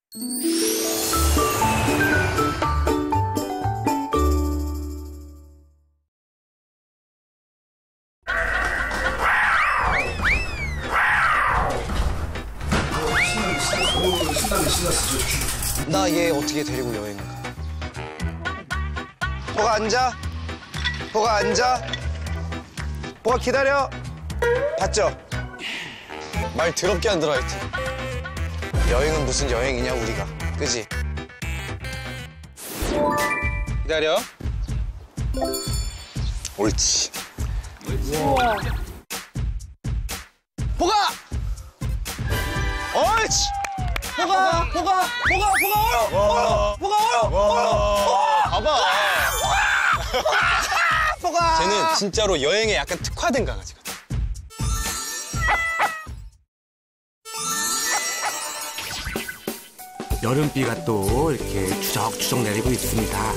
나 얘 어떻게 데리고 여행 가? 보가 앉아. 보가 앉아. 보가 기다려. 봤죠? 말 더럽게 안 들어 하여튼. 여행은 무슨 여행이냐 우리가. 그지? 기다려. 옳지. 우와. 보가! 옳지! 보가 어려! 봐봐. 보가! 쟤는 진짜로 여행에 약간 특화된 강아지거든. 여름비가 또 이렇게 추적추적 내리고 있습니다.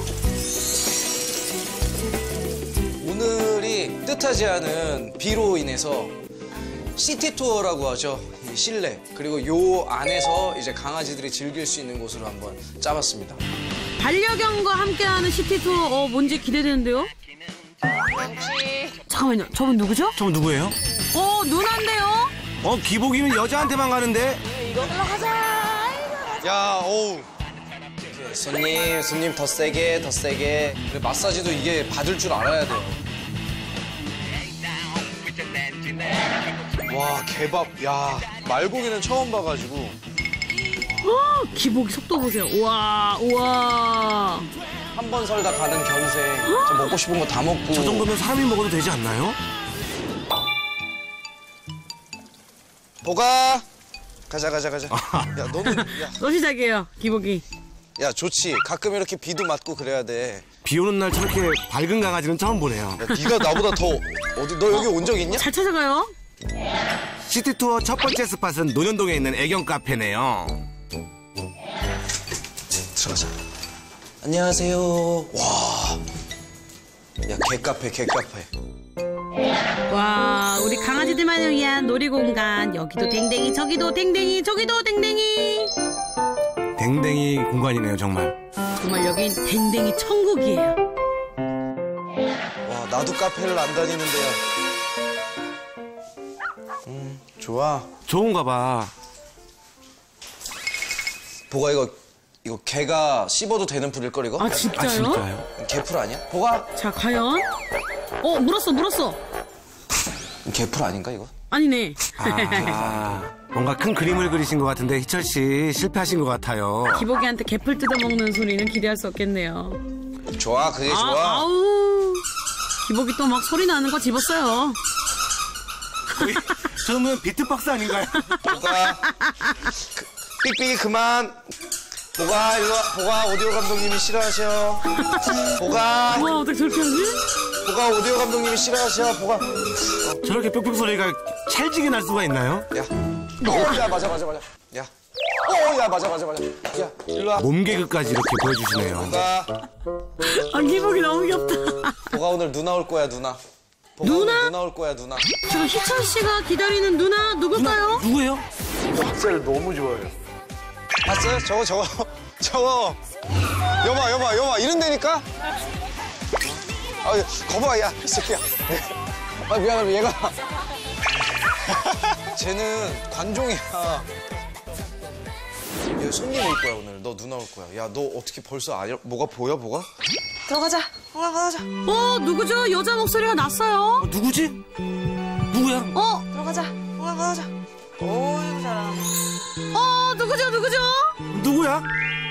오늘이 뜻하지 않은 비로 인해서 시티 투어라고 하죠. 이 실내 그리고 요 안에서 이제 강아지들이 즐길 수 있는 곳으로 한번 짜봤습니다. 반려견과 함께하는 시티 투어 뭔지 기대되는데요? 잠깐만요. 저분 누구죠? 저분 누구예요? 누나인데요? 기복이면 여자한테만 가는데? 이거 올라가자. 야, 어우. 손님 더 세게. 그래, 마사지도 이게 받을 줄 알아야 돼요. 와, 개밥. 야, 말고기는 처음 봐가지고. 기복이 속도 보세요. 우와. 한 번 살다 가는 견생. 먹고 싶은 거 다 먹고. 저 정도면 사람이 먹어도 되지 않나요? 보가. 가자. 야, 너는, 야. 또 시작이에요, 기복이. 야, 좋지. 가끔 이렇게 비도 맞고 그래야 돼. 비 오는 날 저렇게 밝은 강아지는 처음 보네요. 야, 네가 나보다 더 너 여기 온 적 있냐? 잘 찾아가요. 시티투어 첫 번째 스팟은 논현동에 있는 애견 카페네요. 들어가자. 안녕하세요. 와. 야, 개카페. 와, 우리 강아지들만을 위한 놀이공간. 여기도 댕댕이, 저기도 댕댕이, 저기도 댕댕이. 댕댕이 공간이네요, 정말. 정말 여긴 댕댕이 천국이에요. 와, 나도 카페를 안 다니는데요. 좋아. 좋은가 봐. 보가 이거 개가 씹어도 되는 풀일 걸 이거? 아, 진짜요? 진짜요? 개풀 아니야? 보가? 자, 과연? 물었어. 개풀 아닌가 이거? 아니네. 뭔가 큰 그림을 그리신 것 같은데 희철 씨 실패하신 것 같아요. 기복이한테 개풀 뜯어먹는 소리는 기대할 수 없겠네요. 좋아, 그게 좋아. 아우. 기복이 또 막 소리 나는 거 집었어요. 저는 비트박스 아닌가요? 보가. 삑삑이 그만. 보가 일로 와. 보가 오디오 감독님이 싫어하셔. 보가. 와, 어떻게 저렇게 하지? 보가 오디오 감독님이 싫어하셔. 보가. 저렇게 뿅뿅 소리가 찰지게 날 수가 있나요? 야. 야, 맞아. 야. 야, 맞아. 야, 일로 와. 몸개그까지 이렇게 보여주시네요. 보가. 기복이 너무 귀엽다. 보가 오늘 누나 올 거야, 누나. 보가 누나? 오늘 누나 올 거야, 누나. 저 희철 씨가 기다리는 누나 누굴까요? 누구예요? 박자를 너무 좋아해요. 봤어요? 저거. 여봐. 이런다니까? 거봐, 야, 이 새끼야. 미안해, 얘가. 쟤는 관종이야. 얘 손님 올 거야, 오늘. 너 누나 올 거야. 야, 너 어떻게 벌써 뭐가 보여, 뭐가? 들어가자. 들어가자. 누구죠? 여자 목소리가 났어요. 누구지? 누구야? 들어가자. 들어가자. 어이구 잘하네. 누구죠? 누구야?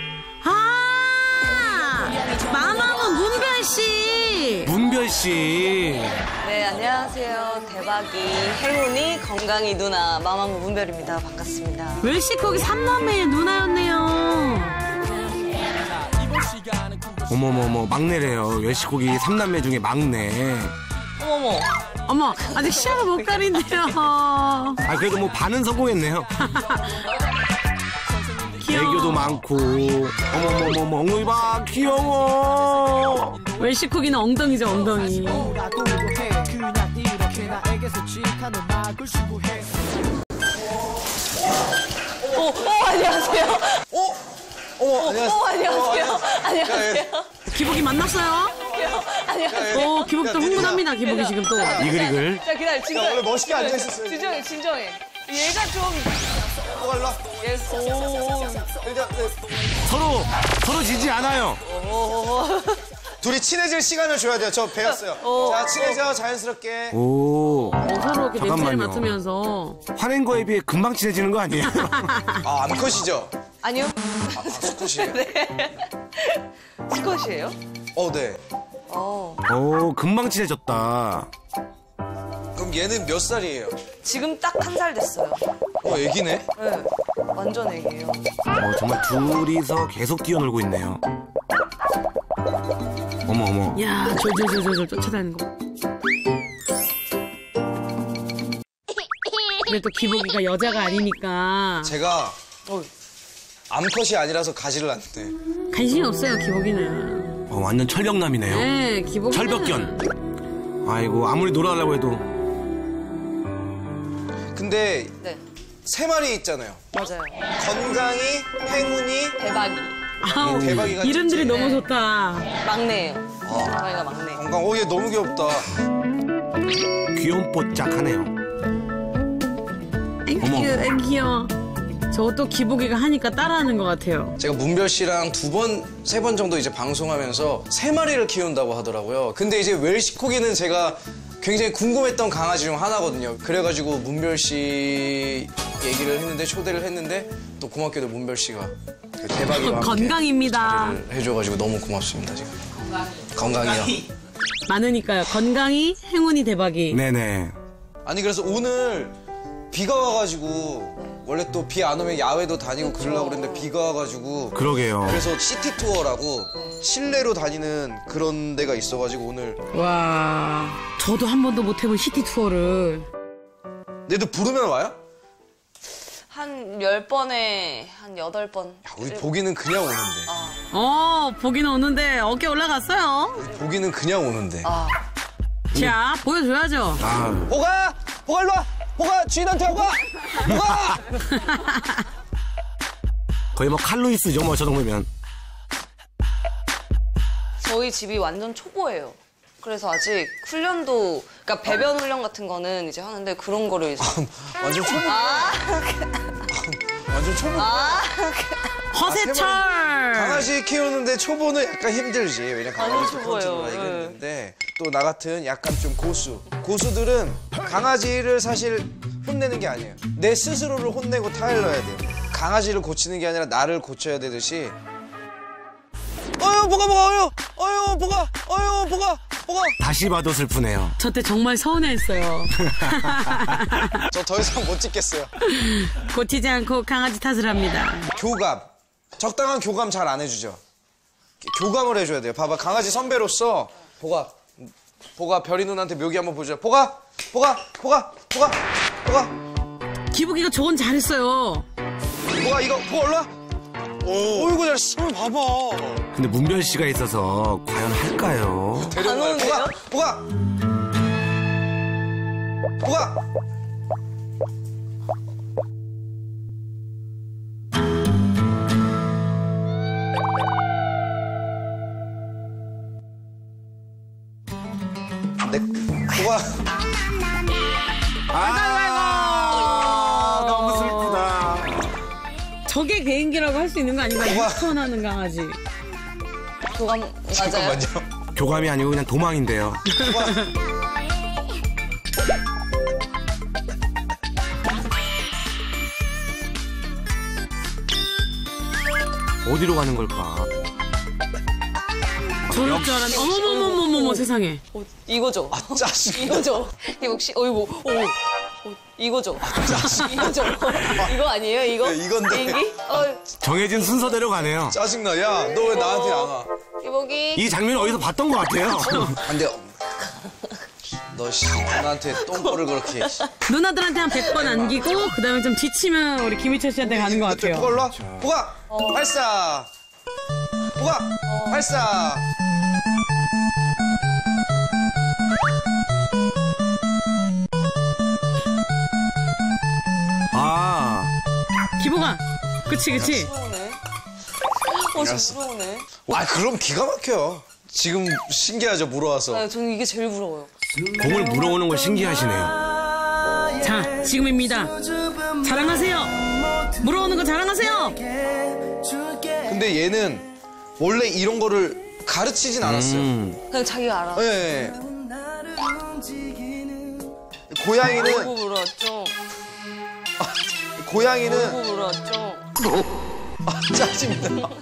마마무 문별 씨. 문별 씨. 네, 안녕하세요. 대박이, 행운이, 건강이 누나 마마무 문별입니다. 반갑습니다. 웰시코기 3남매의 누나였네요. 어머머머 막내래요. 외식고기 3남매 중에 막내. 어머, 아직 시야를 못 가린대요. 그래도 뭐 반은 성공했네요. 귀여워. 애교도 많고. 어머머머머 엉덩이 봐 귀여워. 웰시코기는 엉덩이죠, 엉덩이. 안녕하세요. 안녕하세요. 안녕하세요. 안녕하세요. 기복이 만났어요? 안녕하세요. 기복 또 흥분합니다. 기복이 지금 또. 이글이글. 자, 기다려. 진정해. 원래 멋있게 앉아있었어요. 진정해, 진정해. 얘가 좀. 뭐가 일로 와. 얘, 일단, 서로 지지 않아요. 둘이 친해질 시간을 줘야 돼요. 저 배웠어요. 자, 친해져, 자연스럽게. 오. 서로 이렇게 냄새를 잠깐만요. 맡으면서. 화낸 거에 비해 금방 친해지는 거 아니에요? 아, 암컷이죠? 아니요. 아, 수컷이에요? 수컷이에요? 네. 오, 금방 친해졌다. 그럼 얘는 몇 살이에요? 지금 딱 1살 됐어요. 애기네? 네. 완전 애기예요. 정말 둘이서 계속 뛰어놀고 있네요. 어머. 야, 저 쫓아다니는 거. 근데 또 기복이가 여자가 아니니까 제가 암컷이 아니라서 가지를 않는데. 관심이 없어요, 기복이는. 완전 철벽남이네요. 네, 기복이는. 철벽견. 아이고, 아무리 놀아달라고 해도. 근데 네. 3마리 있잖아요. 맞아요. 건강이, 행운이, 대박이. 아우, 대박이가 이름들이 진짜. 너무 좋다. 막내예요. 저희가 막내. 건강. 얘 너무 귀엽다. 귀염뽀짝하네요. 아이 귀여워. 저것도 기복이가 하니까 따라하는 것 같아요. 제가 문별 씨랑 2번, 3번 정도 이제 방송하면서 3마리를 키운다고 하더라고요. 근데 이제 웰시코기는 제가 굉장히 궁금했던 강아지 중 하나거든요. 그래가지고 문별 씨 얘기를 했는데, 초대를 했는데, 또 고맙게도 문별 씨가 그 대박이와 함께 건강입니다. 자리를 해줘가지고 너무 고맙습니다, 지금. 건강이요. 많으니까요. 건강이, 행운이, 대박이. 네네. 아니, 그래서 오늘 비가 와가지고, 원래 또 비 안 오면 야외도 다니고 그러려고 그랬는데 비가 와가지고. 그러게요. 그래서 시티 투어라고 실내로 다니는 그런 데가 있어가지고 오늘. 와, 저도 한 번도 못 해본 시티 투어를. 얘도 부르면 와요? 한 10번에 한 8번. 야, 우리 보기는 그냥 오는데. 보기는 오는데 어깨 올라갔어요. 보기는 그냥 오는데. 자, 보여줘야죠. 보가! 보가 일로 와! 보가! 주인한테 보가! 보가! 거의 뭐 칼로이스죠, 뭐 저 정도면. 저희 집이 완전 초보예요. 그래서 아직 훈련도, 그러니까 배변 훈련 같은 거는 이제 하는데 그런 거를 이제. 완전 초보. 완전 초보. 허세철. 강아지 키우는데 초보는 약간 힘들지. 왜냐 강아지 완전 초보예요. 컨트롤 하기 힘든데 또 나 같은 약간 좀 고수들은 강아지를 사실 혼내는 게 아니에요. 내 스스로를 혼내고 타일 넣어야 돼요. 강아지를 고치는 게 아니라 나를 고쳐야 되듯이. 보가 보가. 다시 봐도 슬프네요. 저 때 정말 서운했어요. 저 더 이상 못 찍겠어요. 고치지 않고 강아지 탓을 합니다. 교감. 적당한 교감 잘 안 해주죠. 교감을 해줘야 돼요. 봐봐, 강아지 선배로서 보가 별이 누나한테 묘기 한번 보자. 보가. 기복이가 저건 잘했어요. 보가 이거 보가 올라. 어이구 잘했어. 봐봐. 근데 문별 씨가 있어서 과연 할까요? 데려가요. 보가. 보가. 너무 슬프다. 저게 개인기라고 할 수 있는 거 아닌가? 유턴하는 강아지. 교감, 맞아요. 잠깐만요. 교감이 아니고 그냥 도망인데요. 어디로 가는 걸까? 저럴 줄 알았는데. 어머머머머머 세상에. 이거죠. 짜증나. 이거죠. 혹시, 이거죠. 이거죠. 이거 아니에요, 이거? 네, 이건데. 비행기? 정해진 순서대로 가네요. 짜증나. 야, 너 왜 나한테 안 와? 이복이. 이 장면 어디서 봤던 것 같아요. 안 돼요. 너 나한테 똥꼬를 그렇게. 누나들한테 한 100번 안기고 그다음에 좀 지치면 우리 김희철 씨한테 가는 것 같아요. 보가 올라. 보가. 발사. 보가. 발사. 기복아. 그치. 지금 부러우네. 아, 그럼 기가 막혀요. 지금 신기하죠, 물어와서. 네, 저는 이게 제일 부러워요. 공을 물어오는 걸 신기하시네요. 자, 지금입니다. 자랑하세요. 물어오는 거 자랑하세요. 근데 얘는 원래 이런 거를 가르치진 않았어요. 그냥 자기가 알아. 네. 고양이는 울고 물었죠. 고양이는 울고 물었죠. 짜증나.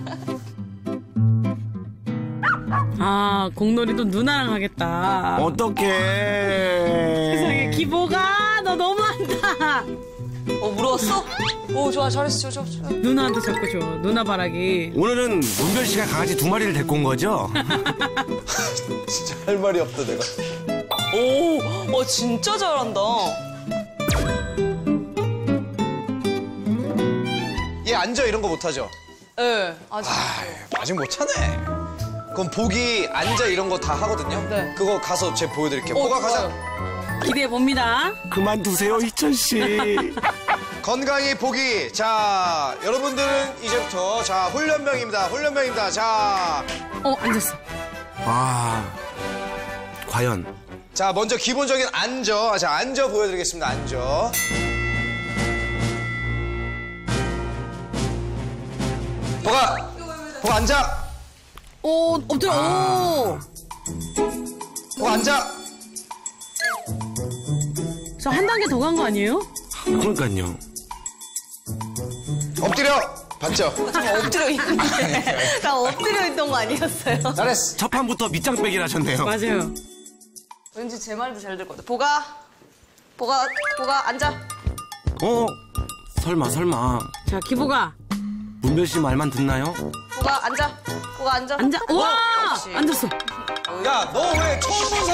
아, 공놀이도 누나랑 하겠다. 어떡해. 세상에, 기보가 너 너무한다. 물어왔어? 오, 좋아, 잘했어, 좋아. 누나한테 자꾸 줘. 누나 바라기. 오늘은 문별 씨가 강아지 2마리를 데리고 온 거죠? 진짜 할 말이 없다, 내가. 오, 진짜 잘한다. 얘 앉아 이런 거 못하죠? 네, 아직. 아직 못 차네. 그럼 보기 앉아 이런 거 다 하거든요. 네. 그거 가서 제가 보여드릴게요. 보가 가자. 기대해 봅니다. 그만두세요, 희철 씨. 건강히 보기. 자, 여러분들은 이제부터 자 훈련병입니다. 훈련병입니다. 자, 앉았어. 아, 과연. 자 먼저 기본적인 앉아. 자, 앉아 보여드리겠습니다. 앉아. 보가 앉아. 오, 엎드려. 오. 보가 앉아. 저 한 단계 더 간 거 아니에요? 그러니까요. 엎드려. 봤죠? 저 엎드려 있는데. 나 엎드려 있던 거 아니었어요? 잘했어. 첫 판부터 밑장 빼기를 하셨네요. 맞아요. 왠지 제 말도 잘 될 것 같아. 보가, 앉아. 설마. 자, 기보가. 문별 씨 말만 듣나요? 보가, 앉아. 앉아. 우와! 그렇지. 앉았어. 야, 너 왜 처음 본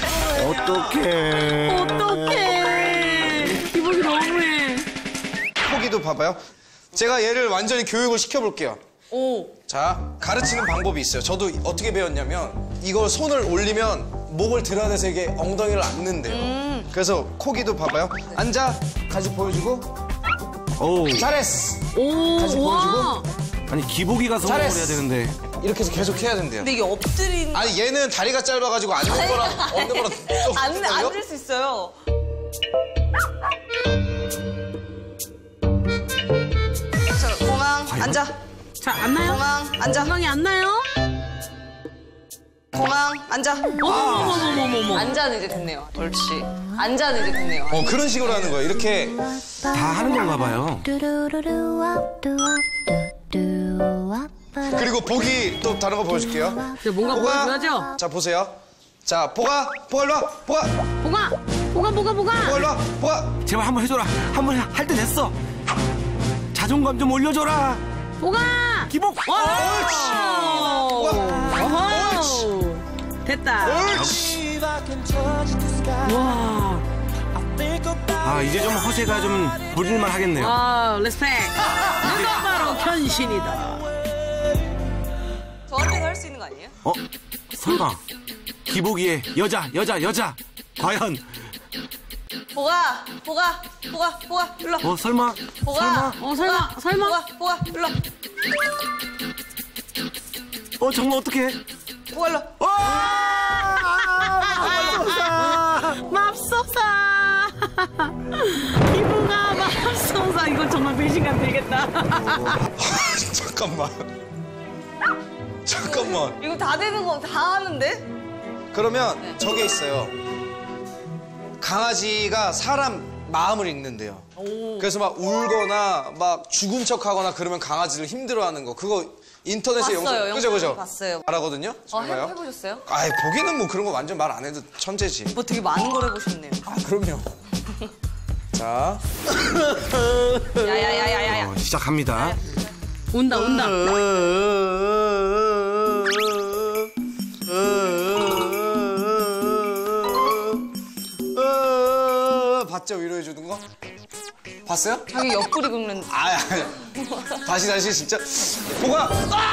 사람한테 어떡해. 기보기 너무해. 포기도 봐봐요. 제가 얘를 완전히 교육을 시켜볼게요. 오. 자, 가르치는 방법이 있어요. 저도 어떻게 배웠냐면 이걸 손을 올리면 목을 드러내서 이게 엉덩이를 앉는데요. 그래서 코기도 봐봐요. 앉아. 같이 보여주고. 오. 잘했어. 오, 다시 와. 아니, 기복이가 성공을 잘했어. 해야 되는데. 이렇게 해서 계속 해야 된대요. 근데 이게 엎드린. 아니, 얘는 다리가 짧아가지고 앉는 거랑 없는 거랑 좀 앉을 수 있어요. 자, 공항, 앉아. 자, 앉나요? 공항, 앉아. 건강이 앉나요? 공항, 앉아. 어머머머머머머. 앉아는 이제 됐네요. 옳지. 앉아는 이제 됐네요. 그런 식으로 하는 거예요. 이렇게. 다 하는 건가 봐요. 그리고 보기 또 다른 거 보여줄게요. 뭔가 보여줘야죠? 자, 보세요. 자, 보가 일로 와. 보가 일로 와. 보가. 제발 한번 해줘라. 한번 할 때 됐어. 자존감 좀 올려줘라. 보가! 기복. 어허! 됐다. 옳지. 와. 아, 이제 좀 허세가 좀 부릴만 하겠네요. 아, 리스펙. 누가 바로 견신이다. 저한테도 할 수 있는 거 아니에요? 설마. 기복이의 여자. 과연. 보가, 일로 와. 설마. 보가. 설마. 보가, 일로 와. 정말 어떡해. 보가, 일로 와. 맙소사. 기부가 맙소사. 이건 정말 배신감 들겠다. 잠깐만. 이거 다 되는 거 다 하는데? 그러면 저게 있어요. 강아지가 사람 마음을 읽는데요. 그래서 막 울거나 막 죽은 척하거나 그러면 강아지를 힘들어하는 거. 그거 인터넷에 봤어요, 그죠? 영상을 봤어요. 알아거든요. 정말요? 해보셨어요? 아이, 보기는 뭐 그런 거 완전 말 안 해도 천재지. 뭐 되게 많은 걸 해보셨네요. 그럼요. 자. 야야야야야. 시작합니다. 온다. 봤죠? 위로해주는 거? 봤어요? 자기 옆구리 긁는. 아야. 다시 진짜. 보가.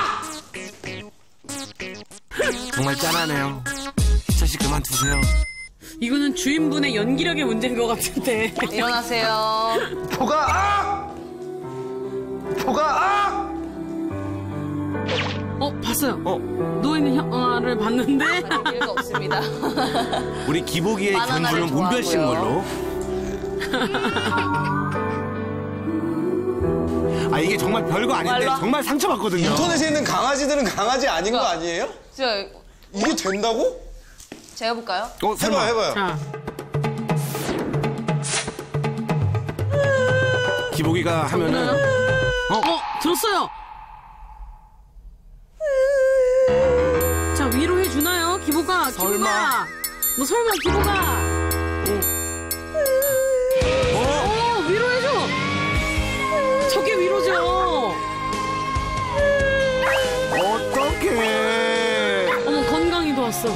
정말 짠하네요. 희철 씨 그만두세요. 이거는 주인분의 연기력의 문제인 것 같은데. 일어나세요. 보가. 봤어요. 누워있는 형아를 봤는데. 일가 없습니다. 우리 기복이의 바나나를 견주는 문별씨인 좋아하고요. 걸로. 이게 정말 별거 아닌데 말라. 정말 상처받거든요. 인터넷에 있는 강아지들은 강아지 아닌 거 아니에요? 제가, 이게 된다고? 제가 해볼까요? 설마. 해봐요. 자, 기복이가 하면은 들었어요. 자, 위로해 주나요? 기보가. 설마. 뭐 설마 기보가. 위로해줘. 저게 위로죠. 어떡해. 어머, 건강이도 왔어.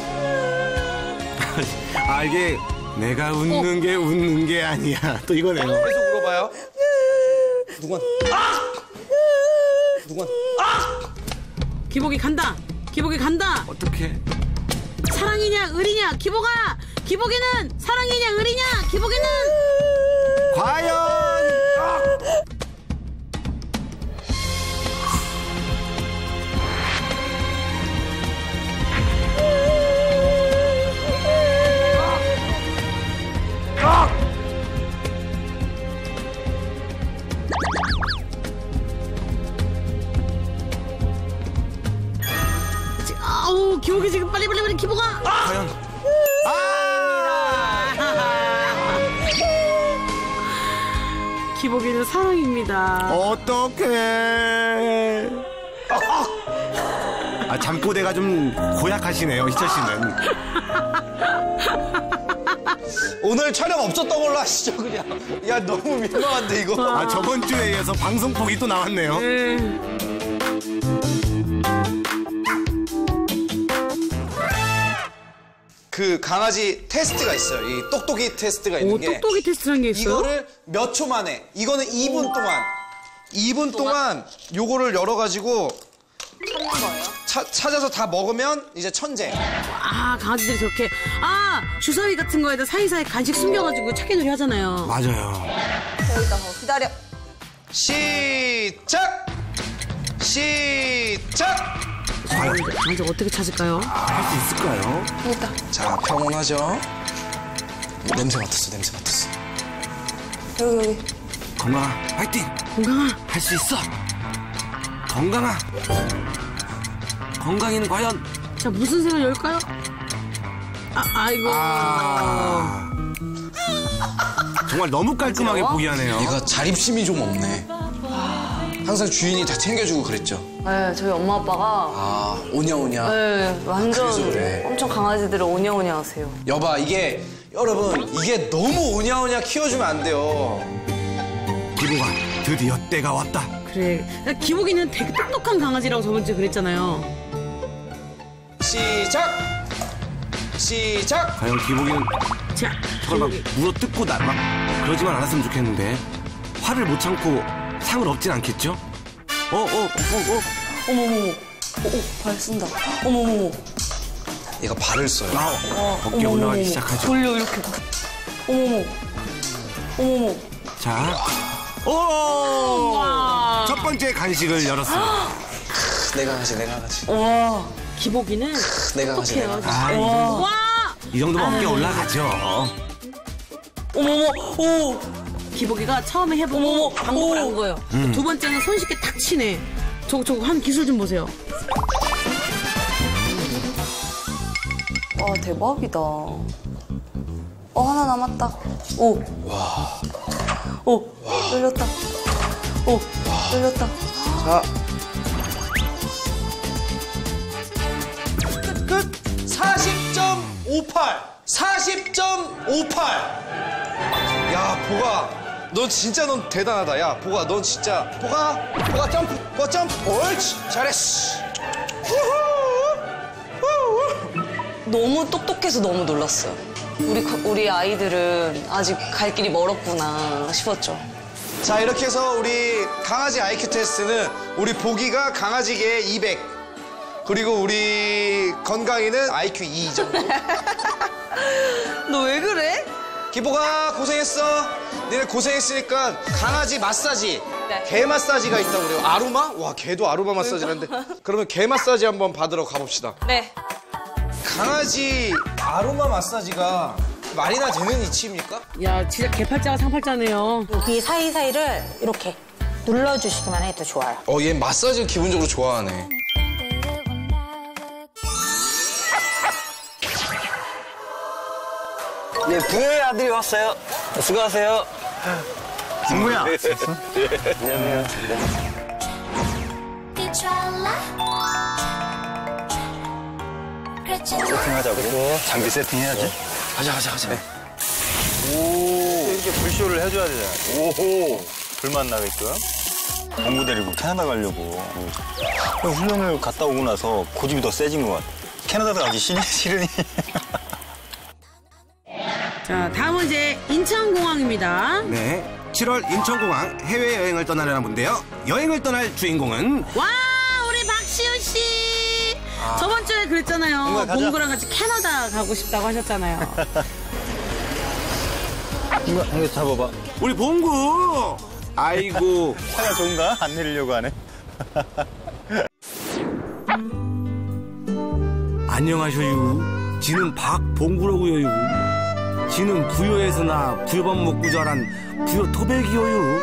이게 내가 웃는 게 웃는 게 아니야. 또 이거네요. 계속 물어봐요. 누군? 기복이 간다. 기복이 간다. 어떡해. 사랑이냐 의리냐. 기복이는 사랑이냐 의리냐. 기복이는 과연. 아우, 기복이 지금 빨리 기복아. 과연. 기복이는 사랑입니다. 어떡해. 잠꼬대가 좀 고약하시네요, 희철 씨는. 오늘 촬영 없었던 걸로 하시죠 그냥. 야 너무 민망한데 이거. 저번 주에 이어서 방송폭이 또 나왔네요. 그 강아지 테스트가 있어요. 이 똑똑이 테스트가 있는 게. 똑똑이 테스트라는 게 있어요? 이거를 몇 초 만에. 이거는 2분 동안. 2분 동안 요거를 열어가지고 찾는 거예요? 찾아서 다 먹으면 이제 천재. 강아지들이 저렇게 주사위 같은 거에다 사이사이 간식 숨겨가지고 찾기놀이 하잖아요. 맞아요. 여기다 기다려. 시작. 강아지 어떻게 찾을까요? 할 수 있을까요? 여기다. 자 평온하죠. 냄새 맡았어. 여기. 건강아, 화이팅! 건강아. 할 수 있어! 건강아! 건강이는 과연? 자, 무슨 색을 열까요? 아이고. 정말 너무 깔끔하게 포기하네요. 얘가 자립심이 좀 없네. 항상 주인이 다 챙겨주고 그랬죠. 네, 저희 엄마 아빠가 오냐오냐. 네, 완전 그래서 그래. 엄청 강아지들을 오냐오냐 하세요. 여봐 이게 여러분 이게 너무 오냐오냐 키워주면 안 돼요. 기보가 드디어 때가 왔다. 그래. 기복이는 되게 똑똑한 강아지라고 저번 주에 그랬잖아요. 시작. 과연 기복이는 자, 저걸 막 기복이. 물어뜯고 막 그러지만 않았으면 좋겠는데 화를 못 참고 상을 얻진 않겠죠? 어머머머. 발 쓴다. 어머머머. 얘가 발을 써요. 어깨 올라가기 시작하죠. 돌려 이렇게. 어머머. 자, 첫 번째 간식을 열었습니다. 내 강아지. 와. 기복이는 내 강아지. 똑똑해요. 와, 와! 이 정도면 어깨 올라가죠. 어머머. 오. 기복이가 처음에 해보고 방법을 안 거예요. 두 번째는 손쉽게 탁 치네. 저거 한 기술 좀 보세요. 와, 대박이다. 하나 남았다. 오. 와. 오. 열렸다. 오. 열렸다. 자. 끝. 40.58. 야, 보가. 넌 진짜 넌 대단하다. 야, 보가. 넌 진짜. 보가 점프. 옳지. 잘했어. 너무 똑똑해서 너무 놀랐어요. 우리 아이들은 아직 갈 길이 멀었구나 싶었죠. 자, 이렇게 해서 우리 강아지 IQ 테스트는 우리 보기가 강아지계 200. 그리고 우리 건강이는 IQ 2 정도. 너 왜 그래? 기보가 고생했어. 니네 고생했으니까 강아지 마사지 네. 개 마사지가 있다고 그래요. 아로마? 와, 개도 아로마 마사지라는데. 그러면 개 마사지 한번 받으러 가봅시다. 네. 강아지 아로마 마사지가 말이나 되는 이치입니까? 야, 진짜 개팔자가 상팔자네요. 여기 사이사이를 이렇게 눌러주시기만 해도 좋아요. 얘 마사지를 기본적으로 좋아하네. 네, 부여의 아들이 왔어요. 수고하세요. 승구야. 세팅하자고. 장비 세팅해야지. 가자. 오. 이렇게 불쇼를 해줘야 되잖아. 오호. 불만 나게끔. 공부 데리고 캐나다 가려고. 훈련을 갔다 오고 나서 고집이 더 세진 것 같아. 캐나다도 가기 싫으니. 자, 다음은 이제 인천공항입니다. 네. 7월 인천공항 해외여행을 떠나려나 본데요. 여행을 떠날 주인공은 와, 우리 박시훈 씨. 저번 주에 그랬잖아요. 봉구랑 같이 캐나다 가고 싶다고 하셨잖아요. 이거 잡아봐. 우리 봉구. 아이고. 차가 좋은가? 안 내리려고 하네. 안녕하셔요. 지는 박봉구라고요. 지는 부여에서 나 부여밥 먹고 자란 부여 토백이요요.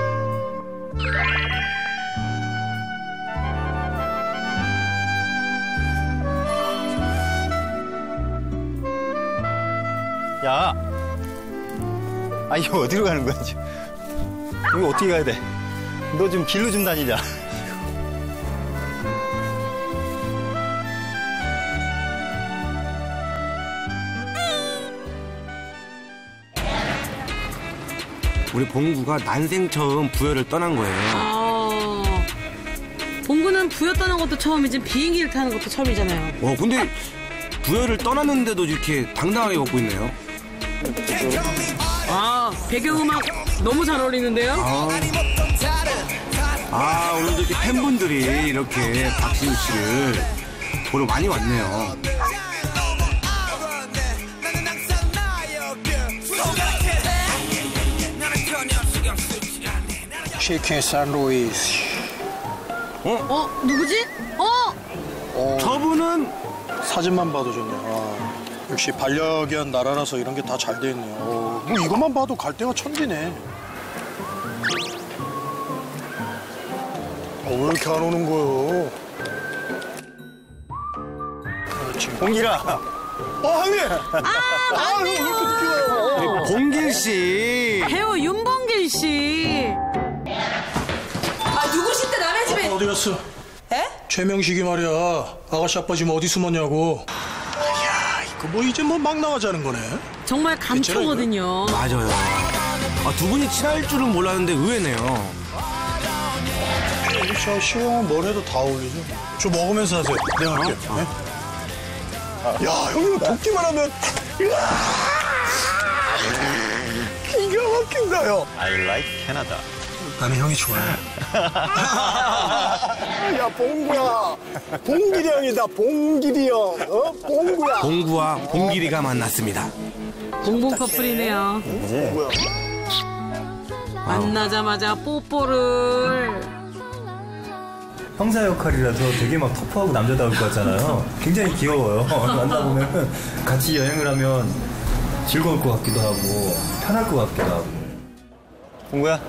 야. 아, 이거 어디로 가는 거야, 지금? 이거 어떻게 가야 돼? 너 좀 길로 좀 다니자. 우리 봉구가 난생 처음 부여를 떠난 거예요. 봉구는 부여 떠난 것도 처음이지 비행기를 타는 것도 처음이잖아요. 근데 부여를 떠났는데도 이렇게 당당하게 걷고 있네요. 아, 배경음악 너무 잘 어울리는데요? 오늘도 이렇게 팬분들이 이렇게 박시우 씨를 보러 많이 왔네요. 치킨 샌드위치. 누구지? 저분은 사진만 봐도 좋네요. 역시 반려견 나라라서 이런 게 다 잘 돼 있네요. 뭐 이것만 봐도 갈 데가 천지네. 왜 이렇게 안 오는 거요? 봉기라. 형님! 왜 이렇게 늦게 와요? 봉길 씨. 배우 윤봉길 씨. 아, 누구신데 남의 집에? 어디 갔어? 에? 최명식이 말이야. 아가씨 아빠 지금 어디 숨었냐고. 이거 뭐 이제 뭐 막 나가자는 거네. 정말 감초거든요. 맞아요. 두 분이 친할 줄은 몰랐는데 의외네요. 저 시영은 뭘 해도 다 어울리죠. 저 먹으면서 하세요. 내가 할게. 네? 야, 형님 볶기만 하면 기가 막힌다요. I like Canada. 나는 형이 좋아해. 야, 봉구야. 봉길이 형이다, 봉길이 형. 봉구야. 봉구와 봉길이가 만났습니다. 봉봉 커플이네요. 뭐야? 만나자마자 뽀뽀를. 형사 역할이라서 되게 막 터프하고 남자다울 것 같잖아요. 굉장히 귀여워요. 만나보면 같이 여행을 하면 즐거울 것 같기도 하고 편할 것 같기도 하고. 봉구야? 야,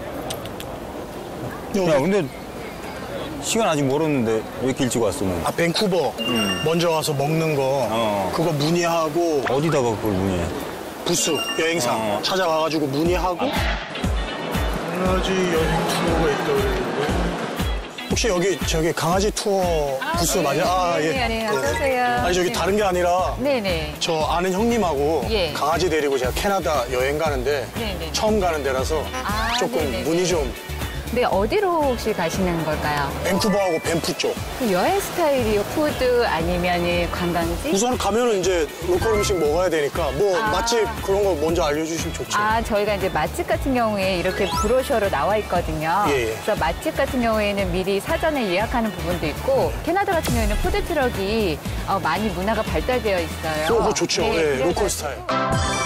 근데 시간 아직 멀었는데 왜 이렇게 일찍 왔어, 너? 밴쿠버. 먼저 와서 먹는 거. 그거 문의하고. 어디다가 그걸 문의해? 부스, 여행사 찾아가가지고 문의하고. 강아지 여행 투어가 있다 그러는데. 혹시 여기 저기 강아지 투어 부스 맞아요? 네, 어서오세요. 아니 저기 다른 게 아니라 네네. 저 아는 형님하고 예. 강아지 데리고 제가 캐나다 여행 가는데 네네. 처음 가는 데라서 조금 네네네. 문의 좀. 네, 어디로 혹시 가시는 걸까요? 밴쿠버하고 밴프 쪽. 그 여행 스타일이요? 푸드 아니면 관광지? 우선 가면은 이제 로컬 음식 먹어야 되니까 뭐 맛집 그런 거 먼저 알려주시면 좋죠. 저희가 이제 맛집 같은 경우에 이렇게 브로셔로 나와 있거든요. 예. 그래서 맛집 같은 경우에는 미리 사전에 예약하는 부분도 있고, 캐나다 같은 경우에는 푸드트럭이 많이 문화가 발달되어 있어요. 그거 좋죠. 네, 예, 그래서 로컬 스타일.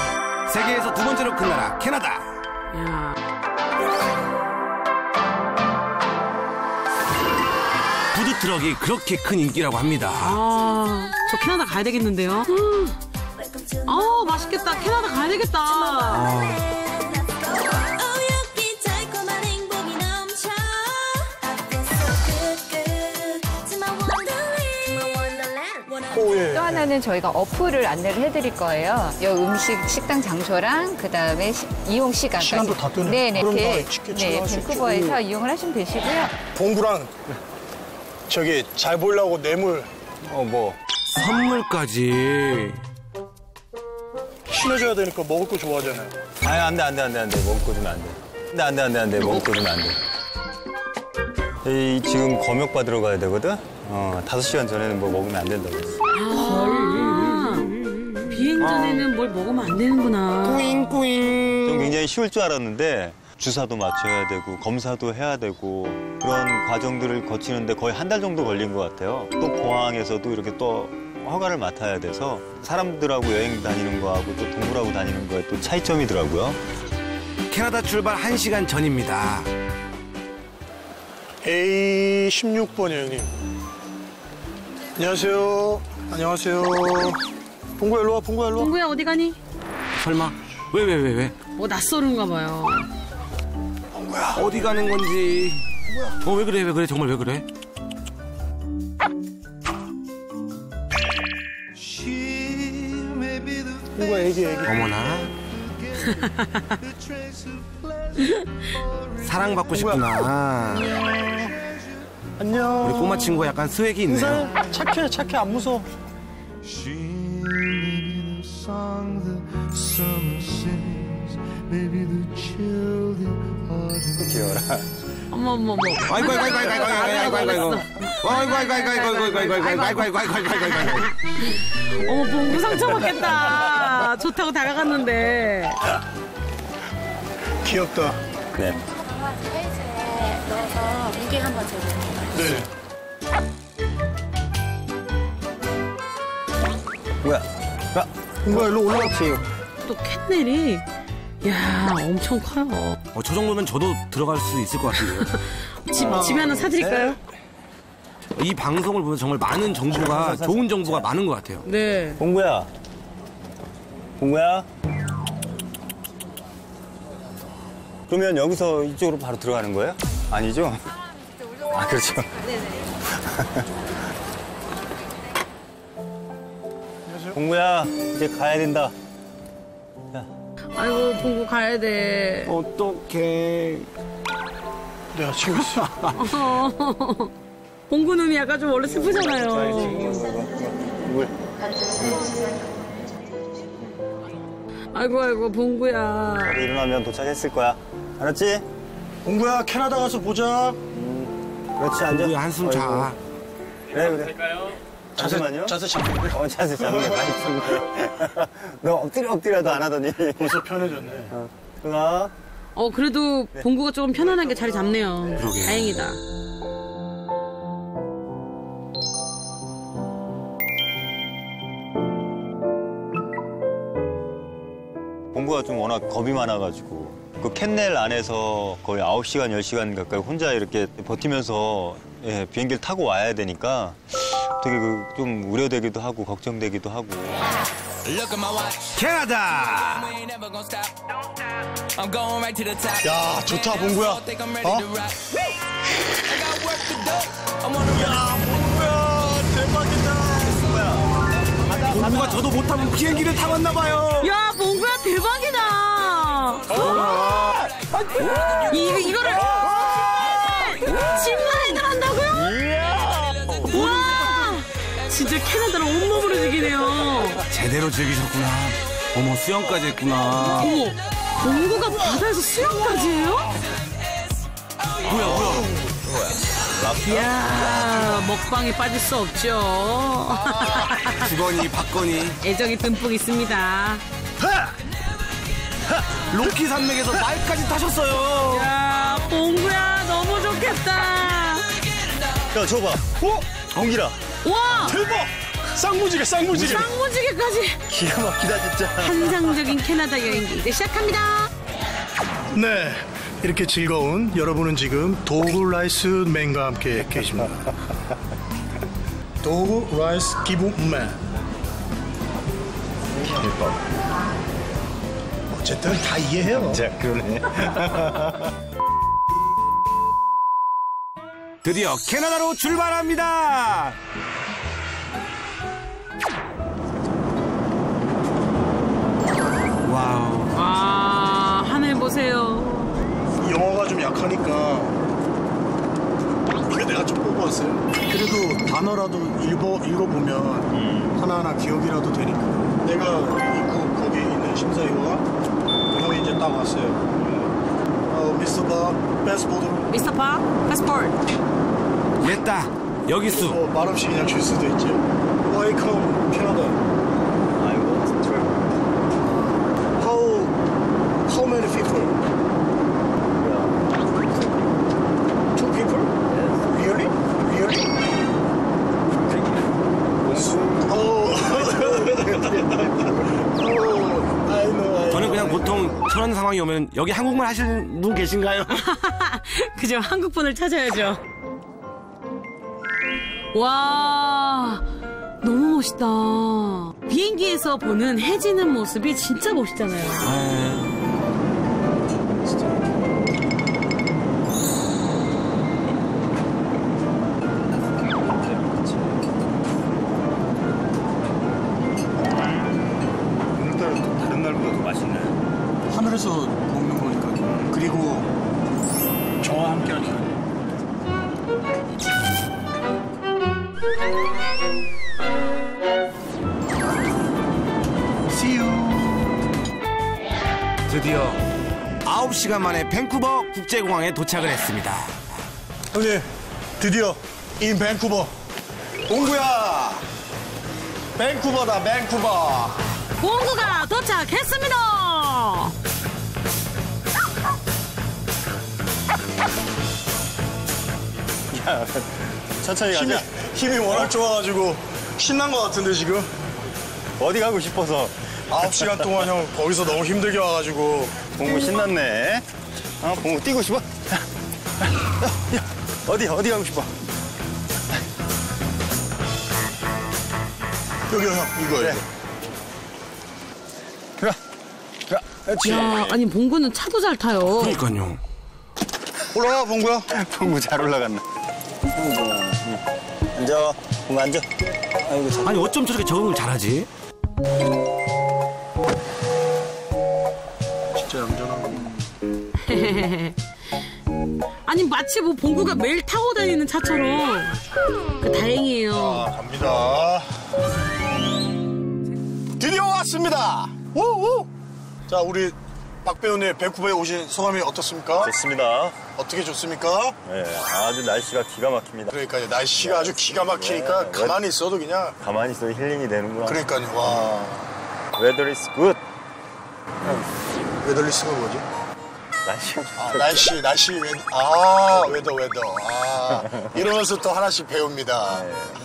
세계에서 두 번째로 큰 나라 캐나다. 야. 푸드트럭이 그렇게 큰 인기라고 합니다. 저 캐나다 가야 되겠는데요. 맛있겠다. 캐나다 가야 되겠다. 또 하나는 저희가 어플을 안내를 해드릴 거예요. 이 음식, 식당 장소랑 그다음에 이용 시간. 시간도 다 뜨네. 네네. 그럼 이렇게 다 쉽게 체크할 수 밴쿠버에서 이용을 하시면 되시고요. 봉구랑 저기 잘 보려고 뇌물 뭐. 선물까지. 친해져야 되니까 먹을 거 좋아하잖아요. 아니, 안 돼. 먹을 거 주면 안 돼. 안 돼. 먹을 거 주면 안 돼. 지금 검역 받으러 가야 되거든? 5시간 전에는 뭐 먹으면 안 된다고 했어. 비행 전에는 뭘 먹으면 안 되는구나. 좀 굉장히 쉬울 줄 알았는데 주사도 맞춰야 되고 검사도 해야 되고 그런 과정들을 거치는데 거의 한 달 정도 걸린 것 같아요. 또 공항에서도 이렇게 또 허가를 맡아야 돼서 사람들하고 여행 다니는 거하고 또 동물하고 다니는 거에 또 차이점이더라고요. 캐나다 출발 1시간 전입니다. A16번이요, 형님. 안녕하세요. 봉구야, 일로 와. 봉구야, 어디 가니? 설마? 왜? 뭐 낯설은가 봐요. 어디 가는 건지. 왜 그래? 정말 왜 그래? 봉구야, 애기. 어머나. 사랑받고 싶구나. 안녕. 우리 꼬마 친구가 약간 스웩이 있네요. 착해. 안 무서워. 귀여워라. 어머. 아이고. 어머, 봉구 상처받겠다. 좋다고 다가갔는데. 귀엽다. 네. 넣어서 무게 한번 재볼게요. 네. 뭐야? 봉구야, 일로 올라왔지. 또 캣넬이 야 엄청 커요. 저 정도면 저도 들어갈 수 있을 것 같은데요. 집에 하나 사드릴까요? 이 방송을 보면 정말 많은 정보가 좋은 정보가 많은 것 같아요. 네. 봉구야. 그러면 여기서 이쪽으로 바로 들어가는 거예요? 아니죠? 그렇죠. 네네. 봉구야, 이제 가야 된다. 아이고 봉구 가야 돼. 어떡해. 내가 챙겼어. 봉구 눈이 약간 좀 원래 슬프잖아요. 물. 아이고 봉구야. 일어나면 도착했을 거야. 알았지? 봉구야, 캐나다 가서 보자. 그렇지, 앉아. 봉구야, 한숨 자. 그래. 잠시만요. 자세 잡고. 자세 잡는 게 많이 있습니다. 너 엎드려도 안 하더니. 벌써 편해졌네. 들어가. 그래도 봉구가 조금 편안하게 자리 잡네요. 그러게. 다행이다. 봉구가 좀 워낙 겁이 많아가지고 그 캔넬 안에서 거의 9시간, 10시간 가까이 혼자 이렇게 버티면서 비행기를 타고 와야 되니까 되게 좀 우려되기도 하고 걱정되기도 하고. 캐나다. 야, 좋다, 봉구야. 야, 봉구야, 대박이다. 봉구가 저도 못하면 비행기를 타봤나 봐요. 야 봉구야 대박이다. 이거를 침낭에들 한다고요? 와 진짜 캐나다를 온몸으로 즐기네요. 제대로 즐기셨구나. 어머 수영까지 했구나. 어머 봉구가 바다에서 수영까지 해요? 뭐야. 이야 먹방에 빠질 수 없죠. 주거니 박거니 애정이 듬뿍 있습니다. 로키 산맥에서 말까지 타셨어요. 야 봉구야 너무 좋겠다. 야, 저거 봐. 공기라. 와 대박! 쌍무지개. 쌍무지개까지. 기가 막히다, 진짜. 환상적인 캐나다 여행기 이제 시작합니다. 네. 이렇게 즐거운 여러분은 지금 도굴라이스 맨과 함께 계십니다. 도구 라이스 기부맨. 어쨌든 다 이해해요. 자, 그러네. 드디어 캐나다로 출발합니다. 와우. 아, 하늘 보세요. 영어가 좀 약하니까 이거 내가 좀 뽑아왔어요. 그래도 단어라도 읽어보면 하나하나 기억이라도 되니까. 내가 입구 거기 있는 심사위원 형이 이제 딱 왔어요. 미스터 바 패스포드. 미스터 파, 패스포트. 됐다. 여기 있어. 말없이 그냥 줄 수도 있죠. Welcome 캐나다. I want to. How many people? Two people? Really? Really? Oh, I know. 저는 그냥 보통 저런 상황이 오면 여기 한국말 하시는 분 계신가요? 그죠, 한국분을 찾아야죠. 와, 너무 멋있다. 비행기에서 보는 해 지는 모습이 진짜 멋있잖아요. 오늘따라 또 다른 날보다 더 맛있네. 하늘에서 먹는 거니까. 그리고 저와 함께 하니까. See you. 드디어 9시간 만에 밴쿠버 국제공항에 도착을 했습니다. 형님, 드디어 인 밴쿠버. 봉구야. 밴쿠버다, 밴쿠버. 공구가 도착했습니다. 야, 천천히 가자. 힘이 워낙 좋아가지고 신난 것 같은데 지금. 어디 가고 싶어서. 9시간 동안 형 거기서 너무 힘들게 와가지고. 봉구 신났네. 봉구 뛰고 싶어? 야, 어디 가고 싶어? 여기요 형, 이거. 그래. 그렇지. 야, 아니 봉구는 차도 잘 타요. 그러니까요. 올라가 봉구야. 봉구 잘 올라갔나? 앉아. 봉구 앉아. 아이고, 참. 아니 어쩜 저렇게 적응을 잘하지? 진짜 얌전하고. 아니 마치 뭐 봉구가 매일 타고 다니는 차처럼. 다행이에요. 갑니다. 드디어 왔습니다. 우우. 자, 우리 박 배우님 밴쿠버에 오신 소감이 어떻습니까? 좋습니다. 어떻게 좋습니까? 네, 아주 날씨가 기가 막힙니다. 그러니까요. 날씨가 아주 기가 막히니까 네, 가만히 있어도 그냥. 가만히 있어도 힐링이 되는구나. 그러니까요. 와. Weather is good. 웨더리스가 뭐지? 날씨가 좋다. 날씨 웨더. 웨더. 이러면서 또 하나씩 배웁니다.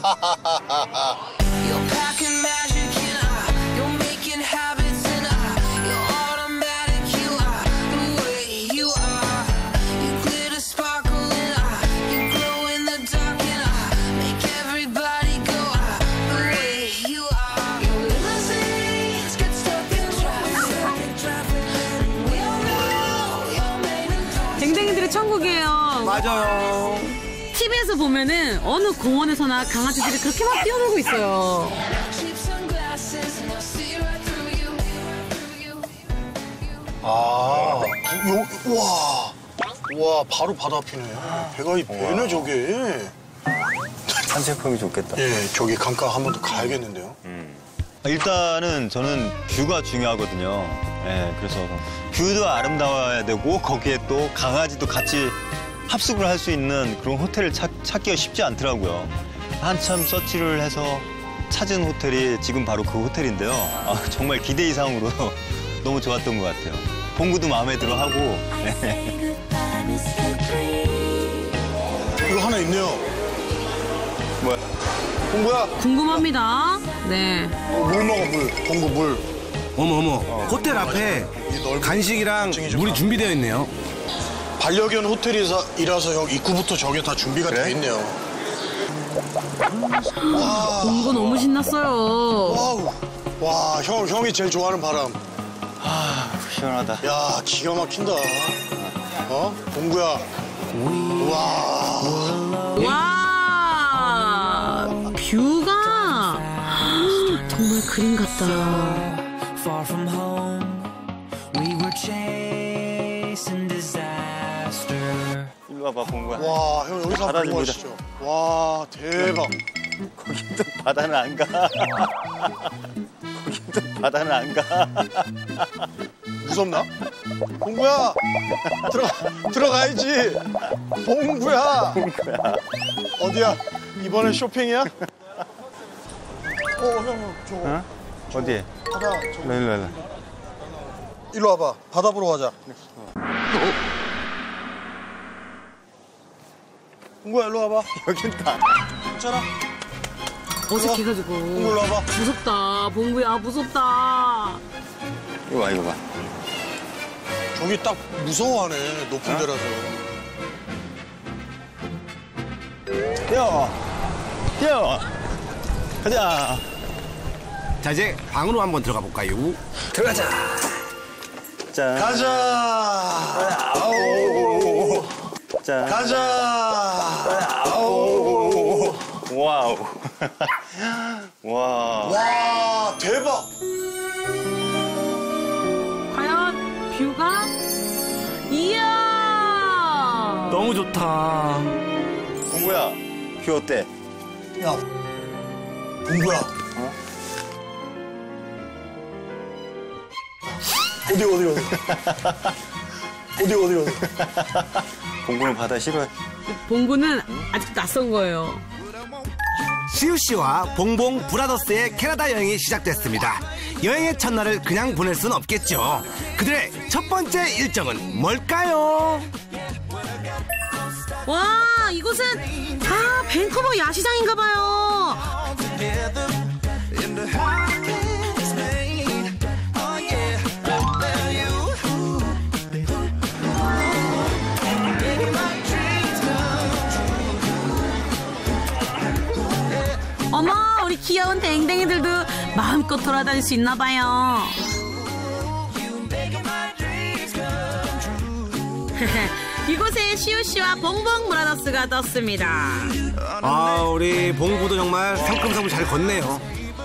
You're packing magic in you're making habits in you're automatic, you are the way you are. You glitter sparkle in you glow in the dark and make everybody go the way you are. Your limousines get stuck in traffic, and we all know you're made of 댕댕이들의 천국이에요. 맞아요. TV에서 보면은 어느 공원에서나 강아지들이 그렇게 막 뛰어놀고 있어요. cheap sunglasses and they'll see right through you. 우와, 바로 바다 앞이네. 배가 이 배네, 저게. 산책하기 좋겠다. 예, 저기 강가 한 번 더 가야겠는데요. 일단은 저는 뷰가 중요하거든요. 예, 그래서 뷰도 아름다워야 되고 거기에 또 강아지도 같이 합숙을 할 수 있는 그런 호텔을 찾기가 쉽지 않더라고요. 한참 서치를 해서 찾은 호텔이 지금 바로 그 호텔인데요. 정말 기대 이상으로 너무 좋았던 것 같아요. 봉구도 마음에 들어하고. 네. 이거 하나 있네요. 뭐야? 봉구야, 궁금합니다. 네. 물 먹어, 물. 봉구 물. 어머. 호텔 앞에 간식이랑 물이 준비되어 있네요. 반려견 호텔이라서 형 입구부터 저게 다 준비가 그래? 돼 있네요. 봉고 너무 신났어요. 와우. 와, 형이 제일 좋아하는 바람. 시원하다. 야, 기가 막힌다. 봉구야. 와. 와, 뷰가 정말 그림 같다. Far from home, we were chasing disaster. 일로 와봐, 봉구야. 와, 형 여기서 바다 좀 보자. 하시죠. 와, 대박. 거긴 또 바다는 안 가. 거긴 또 바다는 안 가. 무섭나? 봉구야. 들어가야지. 봉구야. 어디야? 이번에 쇼핑이야? 형, 저거. 어디에? 바다, 저거. 일로. 일로 와봐. 바다 보러 가자. 봉구야, 일로 와봐. 여긴 다. 괜찮아? 어색해가지고. 일로 와봐. 무섭다, 봉구야, 무섭다. 이거 봐. 저기 딱 무서워하네. 높은 데라서. 뛰어. 가자. 자, 이제 방으로 한번 들어가 볼까요? 들어가자. 자. 가자. 자. 가자. 와우. 와. 와, 대박. 과연 뷰가? 이야! 너무 좋다. 봉구야, 뷰 어때? 야, 봉구야. 어디. 봉구는 바다 싫어해. 봉구는 아직 낯선 거예요. 시우 씨와 봉봉 브라더스의 캐나다 여행이 시작됐습니다. 여행의 첫날을 그냥 보낼 순 없겠죠. 그들의 첫 번째 일정은 뭘까요? 와, 이곳은 밴쿠버 야시장인가 봐요. 어머, 우리 귀여운 댕댕이들도 마음껏 돌아다닐 수 있나 봐요. 이곳에 시우 씨와 봉봉 브라더스가 떴습니다. 아, 우리 봉구도 정말 성큼성큼 잘 걷네요.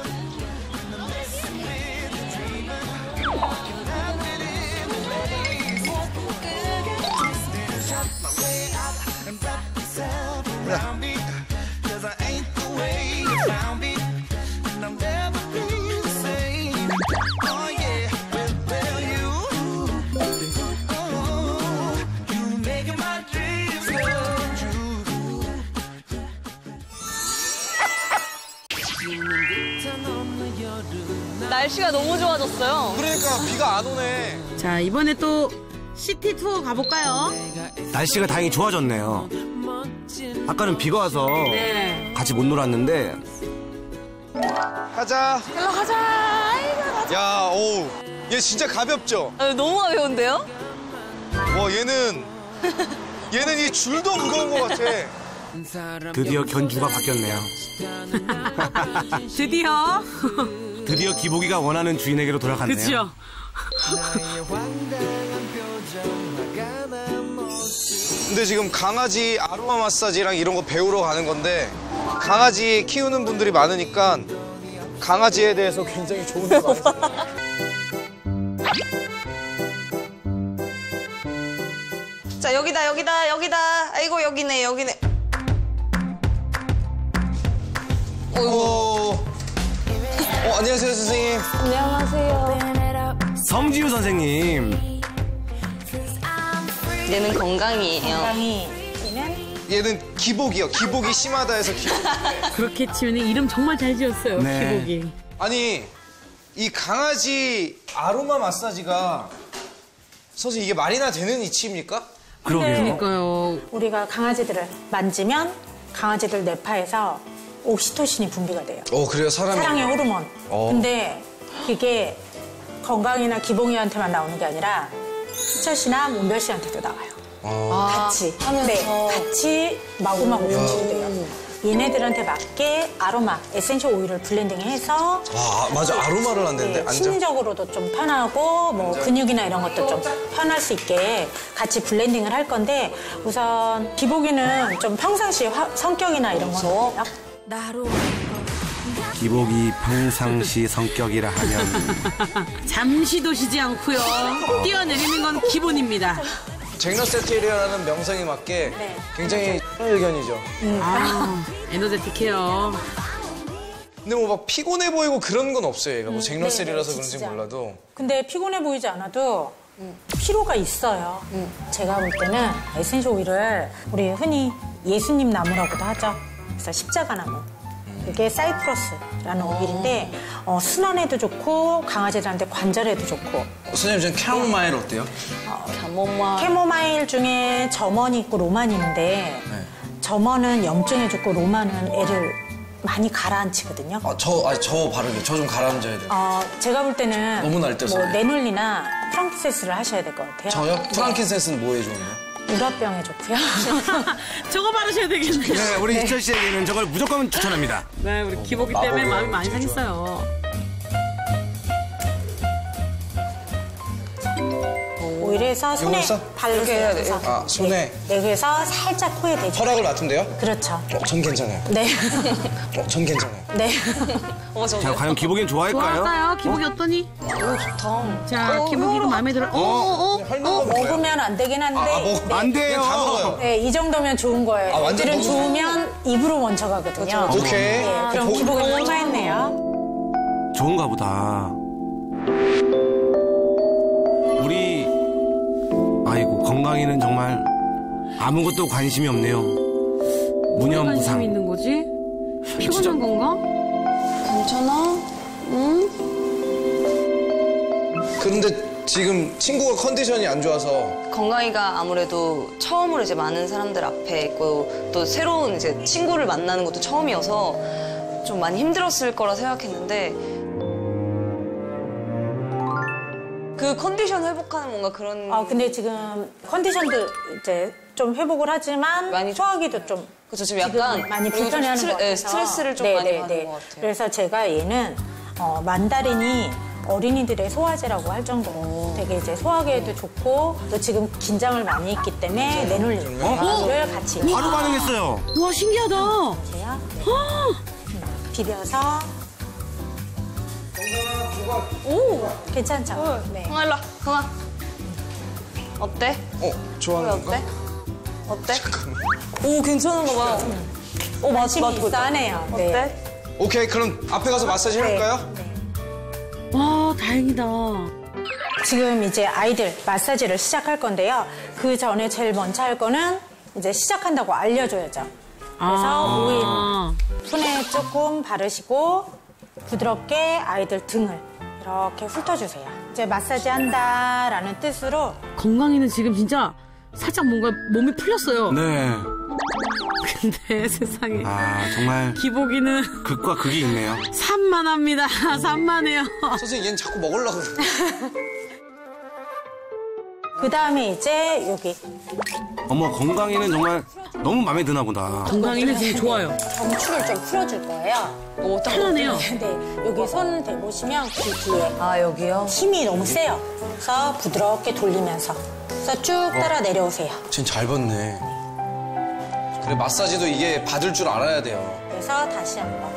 날씨가 너무 좋아졌어요. 그러니까 비가 안 오네. 자, 이번에 또 시티 투어 가볼까요? 날씨가 다행히 좋아졌네요. 아까는 비가 와서 네. 같이 못 놀았는데. 가자. 일로 가자. 아이고, 가자. 야, 오우. 얘 진짜 가볍죠? 너무 가벼운데요? 와, 얘는 이 줄도 무거운 것 같아. 드디어 견주가 바뀌었네요. 드디어. 드디어 기복이가 원하는 주인에게로 돌아갔네요. 그렇죠. 근데 지금 강아지 아로마 마사지랑 이런 거 배우러 가는 건데 강아지 키우는 분들이 많으니까 강아지에 대해서 굉장히 좋은 거 많아요. 자, 여기다. 아이고, 여기네. 안녕하세요, 선생님. 안녕하세요. 성지우 선생님. 얘는 건강이에요. 얘는 기복이요. 기복이 심하다 해서 기복. 그렇게 치면 이름 정말 잘 지었어요. 네. 기복이. 아니, 이 강아지 아로마 마사지가 선생님 이게 말이나 되는 이치입니까? 그러게요. 그러니까요. 우리가 강아지들을 만지면 강아지들 뇌파에서 옥시토신이 분비가 돼요. 그래요? 사람이. 사랑의 호르몬. 근데 그게 건강이나 기봉이한테만 나오는 게 아니라 희철 씨나 문별 씨한테도 나와요. 같이. 네, 같이 마구마구 분출이 돼요. 얘네들한테 맞게 아로마, 에센셜 오일을 블렌딩해서 아, 맞아. 아로마를 한다는데. 앉아. 심리적으로도 좀 편하고 뭐 근육이나 이런 것도 좀 편할 수 있게 같이 블렌딩을 할 건데 우선 기복이는 좀 평상시 성격이나 이런 거 기복이 평상시 성격이라 하면 잠시도 쉬지 않고요. 뛰어내리는 건 기본입니다. 잭너세티리아라는 명성에 맞게 굉장히 의견이죠. 아, 에너제틱해요. 근데 뭐 막 피곤해 보이고 그런 건 없어요. 얘가 뭐 잭너셀이라서 네, 그런지 진짜. 몰라도. 근데 피곤해 보이지 않아도 피로가 있어요. 제가 볼 때는 에센셜 오일을 우리 흔히 예수님 나무라고도 하죠. 그래서 십자가 나무. 그게 사이프러스라는 오일인데 순환에도 좋고 강아지들한테 관절에도 좋고. 선생님, 저는 캐모마일 어때요? 캐모마일 중에 점원이 있고 로만이 있는데 점원은 염증에 좋고 로만은 애를 많이 가라앉히거든요. 저 바르게. 저 좀 가라앉아야 돼요. 제가 볼 때는 너무 날뛰어서 뭐 그래요. 네놀리나 프랑키센스를 하셔야 될 것 같아요. 저요? 프랑킨센스는 뭐에 좋은데요? 우라병에 좋고요. 저거 바르셔야 되겠네요. 네, 우리 희철 씨에게는 저걸 무조건 추천합니다. 네, 우리 기복이 때문에 마음이 많이 상했어요. 오일에서 손에 이거 바르게 해야 돼요? 아, 손에. 네, 그래서 살짝 코에 대죠. 혈압을 맡은데요? 그렇죠. 전 괜찮아요. 네. 전 괜찮아요. 네. 자, 과연 기복이는 좋아할까요? 좋았어요. 기복이 어떠니? 오, 좋다. 자, 기복이도 마음에 들어. 먹으면 안 되긴 한데. 안 돼요. 다 먹어요. 네, 이 정도면 좋은 거예요. 완전 애들은 먹으면 좋으면 입으로 먼저 가거든요. 오케이. 네, 그럼 기복이 얼마했네요? 좋은가 보다. 우리 아이고 건강이는 정말 아무것도 관심이 없네요. 관심 무념무상. 있는 거지? 피곤한 건가? 괜찮아? 응? 그런데 지금 친구가 컨디션이 안 좋아서 건강이가 아무래도 처음으로 이제 많은 사람들 앞에 있고 또 새로운 이제 친구를 만나는 것도 처음이어서 좀 많이 힘들었을 거라 생각했는데 그 컨디션 회복하는 뭔가 그런 근데 지금 컨디션도 이제 좀 회복을 하지만 많이 소화기도 좀 그쵸, 지금 약간 많이 그리고 좀 불편해하는 것 같아서 스트레스를 좀 많이 받는 것 같아요. 그래서 제가 얘는 만다린이 어린이들의 소화제라고 할 정도로 되게 이제 소화기에도 좋고 또 지금 긴장을 많이 했기 때문에 내놀림을 같이 바로 반응했어요. 와, 신기하다. 해주세요. 네. 비벼서 오 괜찮죠? 네. 형아 일로 와. 형아 어때? 좋아하는 건가? 어때? 오 괜찮은가 봐. 오 관심이 있어 하네요. 네. 어때? 오케이, 그럼 앞에 가서 마사지 해볼까요? 와, 다행이다. 지금 이제 아이들 마사지를 시작할 건데요. 그 전에 제일 먼저 할 거는 이제 시작한다고 알려줘야죠. 그래서 오일 손에 조금 바르시고 부드럽게 아이들 등을 이렇게 훑어주세요. 이제 마사지 한다라는 뜻으로 건강이는 지금 진짜 살짝 뭔가 몸이 풀렸어요. 네. 근데 세상에. 아, 정말 기복이는 극과 극이 있네요. 산만합니다. 산만해요. 선생님, 얘는 자꾸 먹으려고 그래. 그 다음에 이제 여기 어머, 건강이는 정말 너무 마음에 드나 보다. 건강이는 지금 좋아요. 경추를 좀 풀어줄 거예요. 편하네요. 네, 여기 손 대보시면 귀 뒤에 아 여기요? 힘이 너무 세요. 그래서 부드럽게 돌리면서 그래서 쭉 따라 내려오세요. 쟤는 잘 받네. 그래, 마사지도 이게 받을 줄 알아야 돼요. 그래서 다시 한번.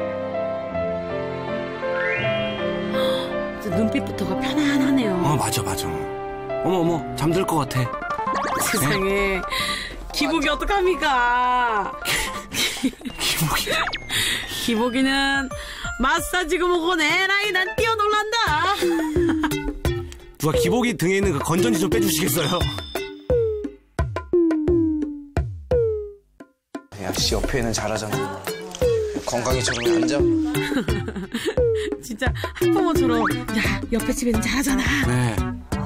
눈빛부터가 편안하네요. 맞아. 어머, 잠들 것 같아. 세상에. 기복이 어떡합니까? 기복이는 마사지고 뭐고 내라이 난 뛰어놀란다. 누가 기복이 등에 있는 그 건전지 좀 빼주시겠어요? 역시 옆에는 잘하잖아. 건강이처럼 앉아. 진짜 학부모처럼 야 옆에 집에는 잘하잖아. 네.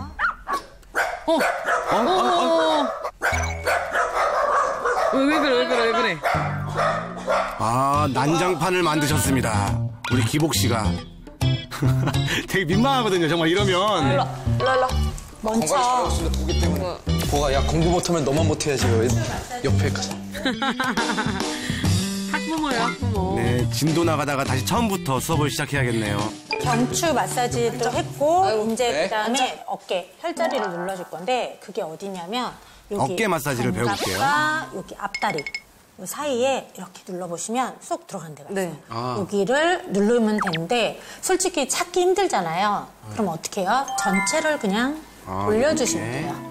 왜 그래? 아, 난장판을 만드셨습니다. 우리 기복 씨가. 되게 민망하거든요, 정말 이러면. 일로 먼저 건강이 잘하고 있는데 보기 때문에. 보가 야 공부 못하면 너만 못해야지. 왜 옆에 가서. 진도 나가다가 다시 처음부터 수업을 시작해야겠네요. 경추 마사지도 했고 이제 네. 그다음에 어깨 혈자리를 눌러줄 건데 그게 어디냐면 여기 어깨 마사지를 배워볼게요. 견갑과 여기 앞다리 이 사이에 이렇게 눌러보시면 쏙 들어간 데가 있어요. 네. 여기를 누르면 되는데 솔직히 찾기 힘들잖아요. 그럼 어떻게 해요? 전체를 그냥 올려주시면 돼요.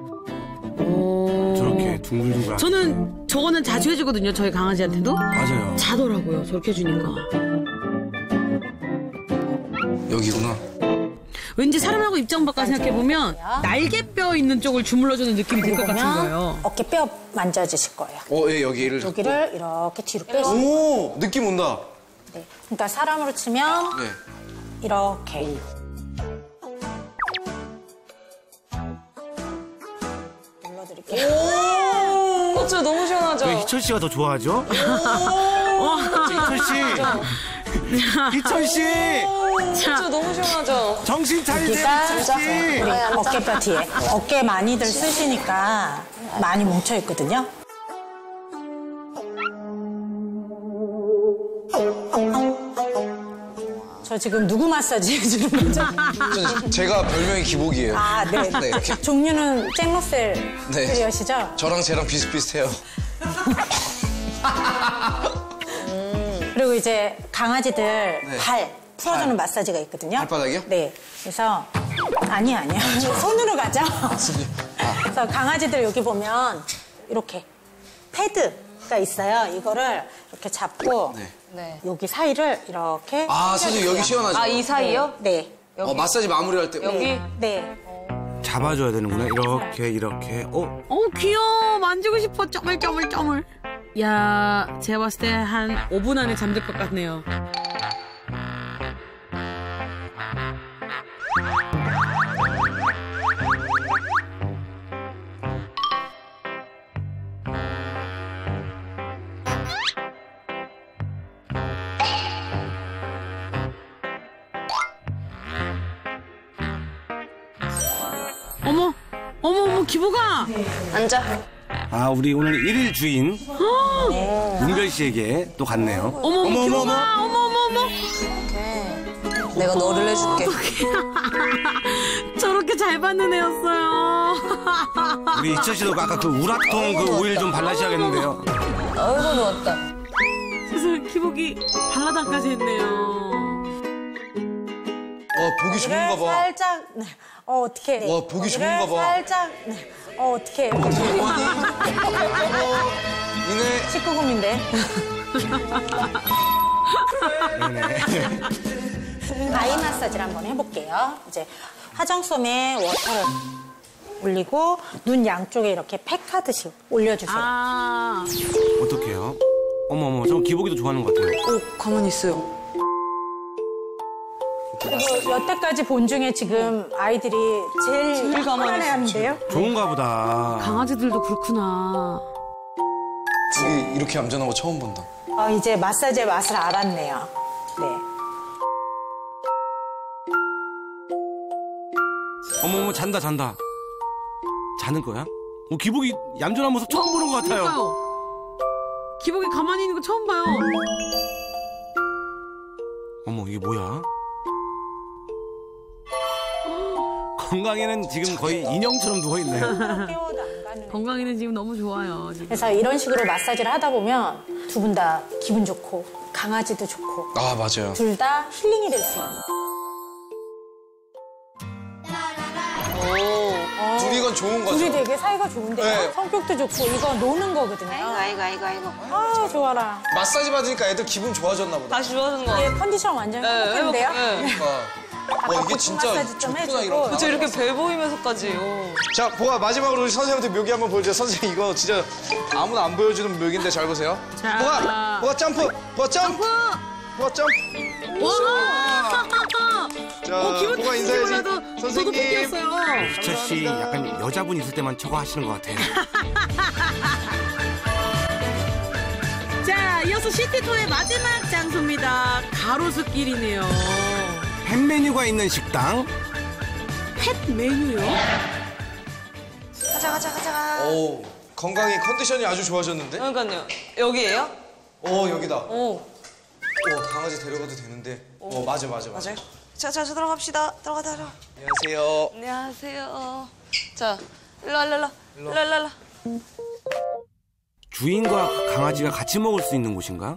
저렇게 둥글둥글. 저는 저거는 자주 해주거든요. 저희 강아지한테도. 맞아요. 자더라고요. 저렇게 해주니까. 여기구나. 왠지 사람하고 입장 바꿔 생각해보면 날개뼈 있는 쪽을 주물러주는 느낌이 들 것 같은 거예요. 어깨뼈 만져주실 거예요. 예, 여기를 잡고. 여기를 이렇게 뒤로 빼시면 오, 느낌 온다. 네. 그러니까 사람으로 치면 네. 이렇게 눌러드릴게요. 진짜 너무 시원하죠? 왜 희철 씨가 더 좋아하죠? 희철 씨, 희철 씨, 진짜 너무 시원하죠? 정신 차리세요, 여기가 희철 씨. 우리 어깨뼈 뒤에 어깨 많이들 쓰시니까 많이 뭉쳐 있거든요. 저 지금 누구 마사지 해주는 거죠? 제가 별명이 기복이에요. 아, 네. 네, 이렇게. 종류는 잭러셀 네. 테리어시죠? 저랑 쟤랑 비슷비슷해요. 그리고 이제 강아지들 네. 발 풀어주는 발. 마사지가 있거든요. 발바닥이요? 네. 그래서 아니야. 손으로 가죠. 그래서 강아지들 여기 보면 이렇게 패드가 있어요. 이거를 이렇게 잡고 네. 여기 사이를 이렇게 아, 선생님 여기 시원하죠? 아, 이 사이요? 네. 마사지 마무리할 때. 여기? 네. 잡아줘야 되는구나. 이렇게. 귀여워. 만지고 싶어. 쪼물쪼물쪼물. 야, 제가 봤을 때 한 5분 안에 잠들 것 같네요. 어머, 기복아! 앉아. 아, 우리 오늘 1일 주인 문별 씨에게 또 갔네요. 어머, 기복아! 어머. 내가 너를 해줄게. 저렇게 잘 받는 애였어요. 우리 희철 씨도 아까 그 우라통 그 오일 좀 발라셔야겠는데요. 아이고, 누웠다. 그래서 기복이 발라다까지 했네요. 와, 보기 좋은가 봐. 살짝 어떻게? 와, 보기 좋은가 봐. 살짝 어떻게? 이네. 19금인데. 아이 마사지를 한번 해볼게요. 이제 화장솜에 워터를 올리고 눈 양쪽에 이렇게 팩하듯이 올려주세요. 어떡해요? 어머, 저 기복이도 좋아하는 것 같아요. 가만히 있어요. 그리고 여태까지 본 중에 지금 아이들이 제일 가만히 하는데요. 좋은가 보다. 강아지들도 그렇구나. 여기 이렇게 얌전한 거 처음 본다. 이제 마사지의 맛을 알았네요. 네. 어머, 잔다. 자는 거야? 기복이 얌전한 모습 처음 보는 것 같아요. 그러니까요. 기복이 가만히 있는 거 처음 봐요. 어머, 이게 뭐야? 건강에는 지금 거의 인형처럼 누워있네요. 깨워도 안 가는. 건강에는 지금 너무 좋아요. 지금. 그래서 이런 식으로 마사지를 하다 보면 두 분 다 기분 좋고 강아지도 좋고 아, 맞아요. 둘 다 힐링이 될 수 있는. 둘이 이건 좋은 거죠. 둘이 되게 사이가 좋은데요. 네. 성격도 좋고 이거 노는 거거든요. 아이고. 아 좋아라. 마사지 받으니까 애들 기분 좋아졌나 보다. 다시 좋아하는 거. 얘 컨디션 완전 행복한데요? 이게 진짜 마사지 좀 좋구나, 해주고. 이런 거. 저 이렇게 배 보이면서까지. 자, 보아, 마지막으로 우리 선생님한테 묘기 한번 보여주세요. 선생님, 이거 진짜 아무나 안 보여주는 묘기인데 잘 보세요. 자. 보아 점프! 보아 점프! 보아 점프! 와! 자, 기분 보아 인사해야지. 저도 선생님. 뺏겼어요. 희철 씨 약간 여자분 있을 때만 저거 하시는 것 같아요. 자, 이어서 시티토의 마지막 장소입니다. 가로수길이네요. 팬 메뉴가 있는 식당. 펫 메뉴요? 가자. 오, 건강이 컨디션이 아주 좋아졌는데? 그러니까요. 여기에요? 여기다. 강아지 데려가도 되는데. 맞아. 맞아요? 자, 들어갑시다. 들어가. 안녕하세요. 안녕하세요. 자, 일로. 주인과 강아지가 같이 먹을 수 있는 곳인가?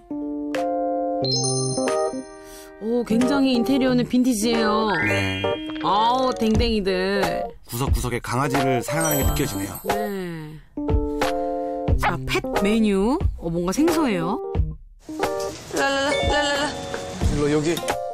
오, 굉장히 인테리어는 빈티지예요. 네. 아우, 댕댕이들. 구석구석에 강아지를 사랑하는 게 느껴지네요. 네. 자, 펫 메뉴. 뭔가 생소해요. 랄랄라. 일로 여기.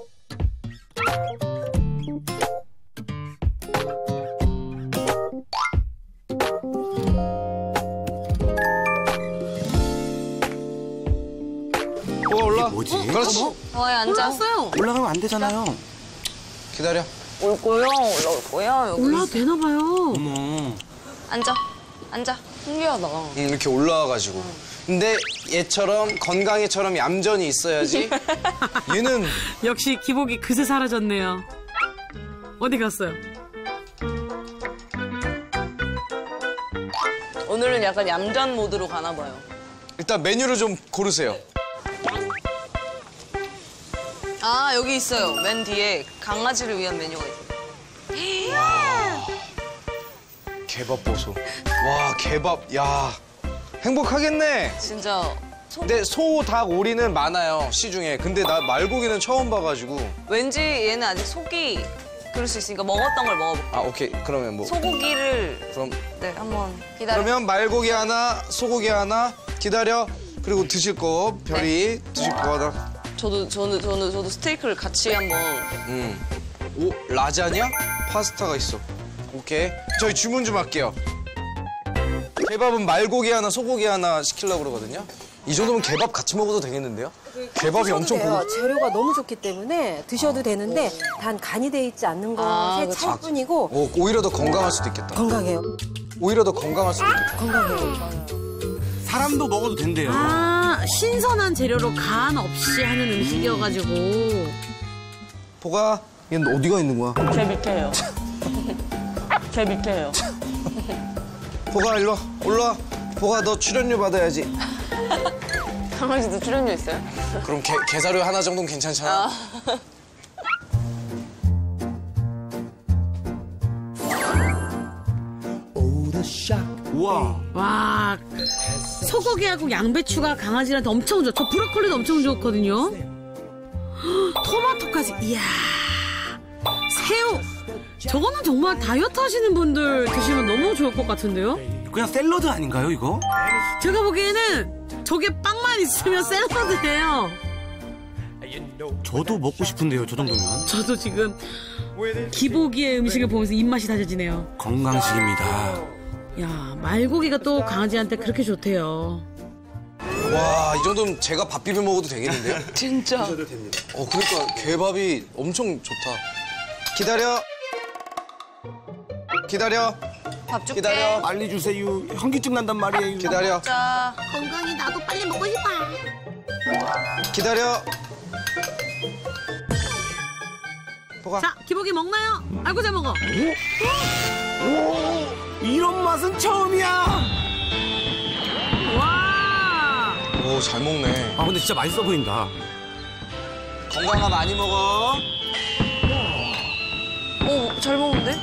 올라. 뭐지? 그렇지. 앉아. 올라왔어요. 올라가면 안 되잖아요. 기다려. 올 거야, 올라올 거야. 여기. 올라와도 되나 봐요. 어머. 앉아. 신기하다. 이렇게 올라와가지고. 근데 얘처럼 건강이처럼 얌전히 있어야지. 얘는 역시 기복이 그새 사라졌네요. 어디 갔어요? 오늘은 약간 얌전 모드로 가나 봐요. 일단 메뉴를 좀 고르세요. 아, 여기 있어요. 맨 뒤에 강아지를 위한 메뉴가 있어요. 개밥 보소. 와, 개밥. 야, 행복하겠네. 진짜. 근데 소, 닭, 오리는 많아요, 시중에. 근데 나 말고기는 처음 봐가지고. 왠지 얘는 아직 속이 그럴 수 있으니까 먹었던 걸 먹어볼게요. 아, 오케이. 그러면 뭐. 소고기를. 그럼. 네, 한번 기다려. 그러면 말고기 하나, 소고기 하나, 기다려. 그리고 드실 거, 별이 드실 거 하나. 저도 스테이크를 같이 한번. 오, 라자냐? 파스타가 있어. 오케이. 저희 주문 좀 할게요. 개밥은 말고기 하나, 소고기 하나 시키려고 그러거든요. 이 정도면 개밥 같이 먹어도 되겠는데요? 개밥이 엄청 돼요. 재료가 너무 좋기 때문에 드셔도 되는데 단 간이 돼 있지 않는 것의 차이뿐이고 오, 오히려 더 건강할 수도 있겠다. 건강해요. 오히려 더 건강할 수도 있겠다. 건강해요. 사람도 먹어도 된대요. 아, 신선한 재료로 간 없이 하는 음식이어가지고. 보가, 얘는 어디가 있는 거야? 제 밑에요. 제 밑에요. 보가, 일로 와. 올라와. 보가, 너 출연료 받아야지. 강아지도 출연료 있어요? 그럼 게사료 하나 정도는 괜찮잖아. 우와. 와, 소고기하고 양배추가 강아지한테 엄청 좋아. 저 브로콜리도 엄청 좋거든요. 토마토까지. 이야, 새우. 저거는 정말 다이어트 하시는 분들 드시면 너무 좋을 것 같은데요? 그냥 샐러드 아닌가요, 이거? 제가 보기에는 저게 빵만 있으면 샐러드예요. 저도 먹고 싶은데요, 저 정도면. 저도 지금 기복이의 음식을 보면서 입맛이 다져지네요. 건강식입니다. 야, 말고기가 또 강아지한테 그렇게 좋대요. 와, 이 정도면 제가 밥 비벼 먹어도 되겠는데요? 진짜. 그러니까 개밥이 엄청 좋다. 기다려. 밥 줄게. 기다려. 빨리 주세요. 현기증 난단 말이에요. 기다려. 자, 건강이 나도 빨리 먹고 싶어. 기다려. 보가. 자, 기복이 먹나요? 아이고, 잘 먹어. 이런 맛은 처음이야. 와. 오, 잘 먹네. 아, 근데 진짜 맛있어 보인다. 건강아 많이 먹어. 오, 잘 먹는데?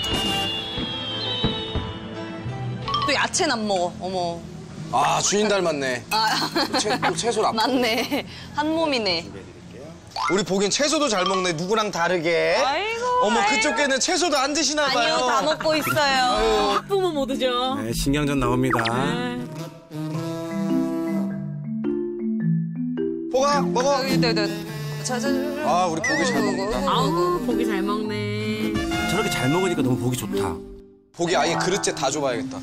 또 야채는 안 먹어. 어머. 아, 주인 닮았네. 아, 채소를 안 맞네. 한 몸이네. 우리 보기엔 채소도 잘 먹네. 누구랑 다르게. 아이고. 어머, 아이고. 그쪽에는 채소도 안 드시나 봐요. 아니요, 다 먹고 있어요. 학부모 모드죠. 네, 신경전 나옵니다. 보가, 먹어. 자. 아, 우리 보기 잘 먹는다. 아우, 보기 잘 먹네. 저렇게 잘 먹으니까 너무 보기 좋다. 보기 아예 그릇째 다 줘봐야겠다.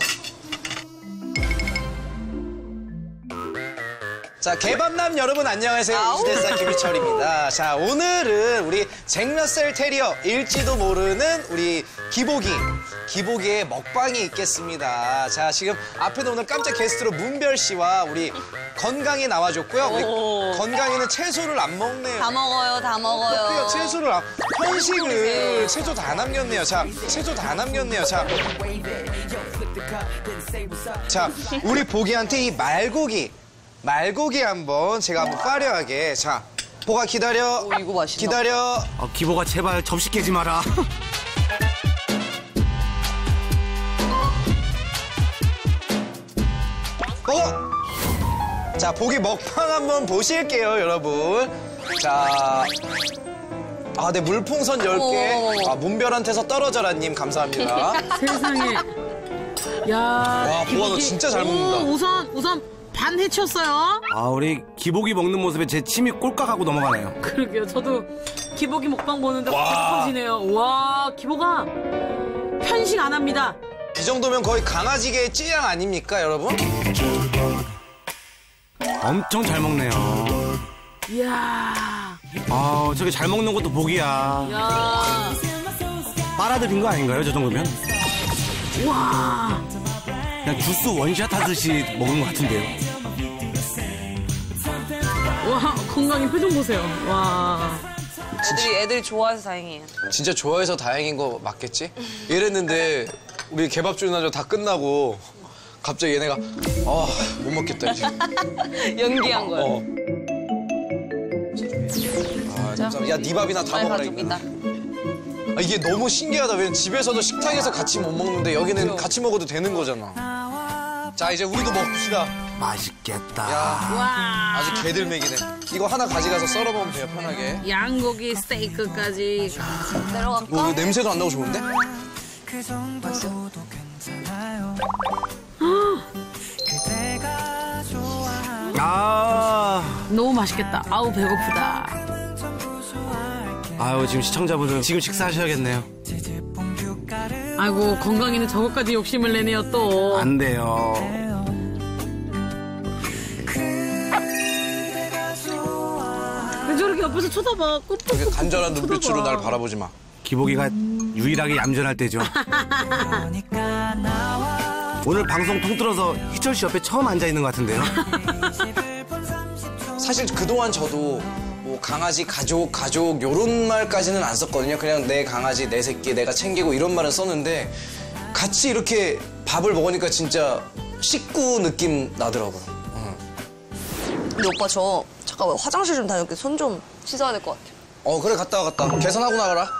자, 개밥남 여러분 안녕하세요. 이시대사 김희철입니다. 자, 오늘은 우리 잭러셀 테리어일지도 모르는 우리 기복이의 먹방이 있겠습니다. 자, 지금 앞에는 오늘 깜짝 게스트로 문별 씨와 우리 건강이 나와줬고요. 우리 건강이는 채소를 안 먹네요. 다 먹어요, 다 먹어요. 채소를 편식을 채소 다 남겼네요. 자, 채소 다 남겼네요. 자, 우리 보기한테 이 말고기 말고기 한번 제가 한번 화려하게. 자, 보가 기다려. 이거 맛있다. 기다려. 기보가 제발 접시 깨지 마라. 자, 보기 먹방 한번 보실게요, 여러분. 자, 네, 물풍선 10개. 문별한테서 떨어져라님, 감사합니다. 세상에. 야. 와, 보아 너 진짜 잘 먹는다. 우선 반 해쳤어요. 우리 기복이 먹는 모습에 제 침이 꼴깍하고 넘어가네요. 그러게요. 저도 기복이 먹방 보는데 배고파지네요. 와, 기복아 편식 안 합니다. 이 정도면 거의 강아지계의 찌양 아닙니까, 여러분? 엄청 잘 먹네요. 이야. 저게 잘 먹는 것도 복이야. 야. 빨아들인 거 아닌가요, 저 정도면? 와. 그냥 주스 원샷 하듯이 먹는 것 같은데요. 와, 건강히 표정 보세요. 와. 애들이 좋아해서 다행이에요. 진짜 좋아해서 다행인 거 맞겠지? 이랬는데 우리 개밥 주는 날짜 다 끝나고 갑자기 얘네가 못 먹겠다 이제. 연기한 거예요. 야, 네 밥이나 다 먹어라 이거. 이게 너무 신기하다. 왜냐면 집에서도 식탁에서 같이 못 먹는데 여기는 같이 먹어도 되는 거잖아. 자, 이제 우리도 먹읍시다. 맛있겠다. 야, 아주 개들맥이네. 이거 하나 가져가서 썰어 먹으면 돼요, 편하게. 양고기 스테이크까지. 내려갈까? 냄새도 안 나고 좋은데? 맛있어. 너무 맛있겠다. 아우, 배고프다. 지금 시청자분들 지금 식사하셔야겠네요. 아이고, 건강이는 저것까지 욕심을 내네요, 또. 안 돼요. 왜 저렇게 옆에서 쳐다봐? 되게 간절한 눈빛으로 날 바라보지 마. 기복이가 유일하게 얌전할 때죠. 오늘 방송 통틀어서 희철 씨 옆에 처음 앉아 있는 것 같은데요. 사실 그동안 저도 뭐 강아지, 가족 요런 말까지는 안 썼거든요. 그냥 내 강아지, 내 새끼, 내가 챙기고 이런 말은 썼는데 같이 이렇게 밥을 먹으니까 진짜 식구 느낌 나더라고요. 근데 오빠 저 잠깐 화장실 좀 다녀올게. 손 좀 씻어야 될 것 같아요. 그래, 갔다 와. 계산하고 나가라.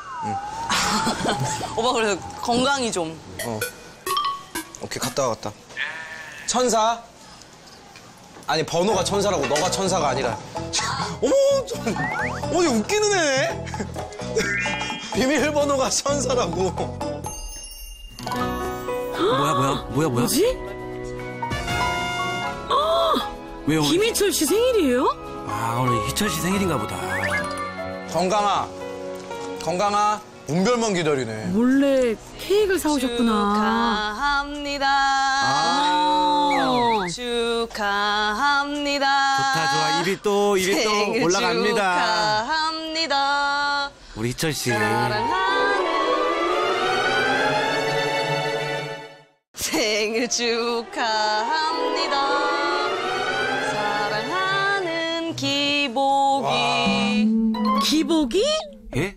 오빠 그래서 건강히 좀. 오케이, 갔다 와. 천사? 아니, 번호가 천사라고. 너가 천사가 아니라. 어머, 얘 웃기는 애. 비밀번호가 천사라고. 뭐야? 뭐지? 왜 오늘? 김희철 씨 생일이에요? 오늘 희철 씨 생일인가 보다. 건강아. 문별만 기다리네. 몰래 케이크를 사오셨구나. 축하합니다. 축하합니다. 좋다. 입이 또 올라갑니다. 축하합니다. 우리 희철 씨. 생일 축하합니다. 사랑하는 기복이. 기복이? 예?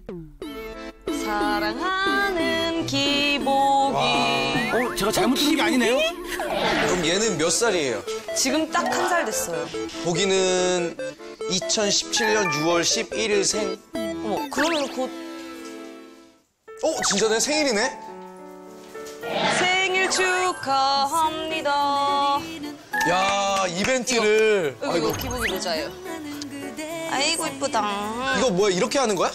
사랑하는 기복이. 제가 잘못 들은 게 아니네요. 그럼 얘는 몇 살이에요? 지금 딱 1살 됐어요. 보기는 2017년 6월 11일 생. 어머, 그러면 곧 진짜 내 생일이네? 생일 축하합니다. 야, 이벤트를. 이거 기복이 모자예요. 아이고 이쁘다. 이거 뭐야, 이렇게 하는 거야?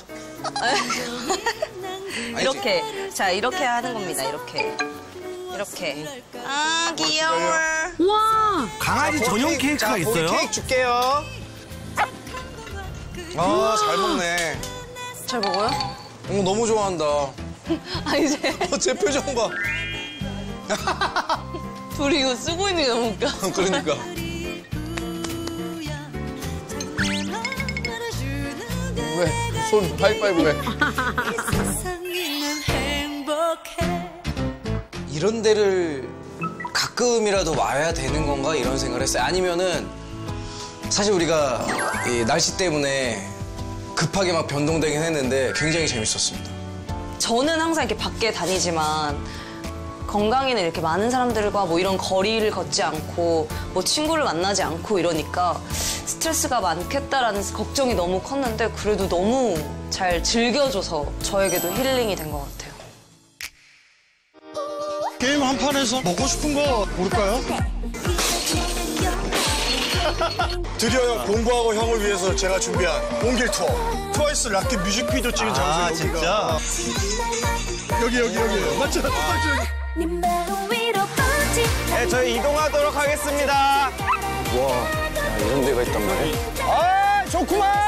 이렇게. 자, 이렇게 하는 겁니다. 이렇게. 귀여워. 와. 강아지 전용 케이크가 있어요? 케이크 줄게요. 잘 먹네. 잘 먹어요? 너무 좋아한다. 이제. 제 표정 봐. 둘이 이거 쓰고 있는 게 너무 웃겨. 그러니까. 왜? 손 하이파이브 왜? 이런 데를 가끔이라도 와야 되는 건가 이런 생각을 했어요. 아니면은 사실 우리가 이 날씨 때문에 급하게 막 변동되긴 했는데 굉장히 재밌었습니다. 저는 항상 이렇게 밖에 다니지만 건강에는 이렇게 많은 사람들과 뭐 이런 거리를 걷지 않고 뭐 친구를 만나지 않고 이러니까 스트레스가 많겠다라는 걱정이 너무 컸는데 그래도 너무 잘 즐겨줘서 저에게도 힐링이 된 것 같아요. 게임 한 판에서 먹고 싶은 거 고를까요? 드디어 공부하고 형을 위해서 제가 준비한 온길 투어. 트와이스 락키 뮤직비디오 찍은 장소예요. 진짜? 여기. 맞죠? 네, 저희 이동하도록 하겠습니다. 와, 이런 데가 있단 말이야? 아, 좋구만!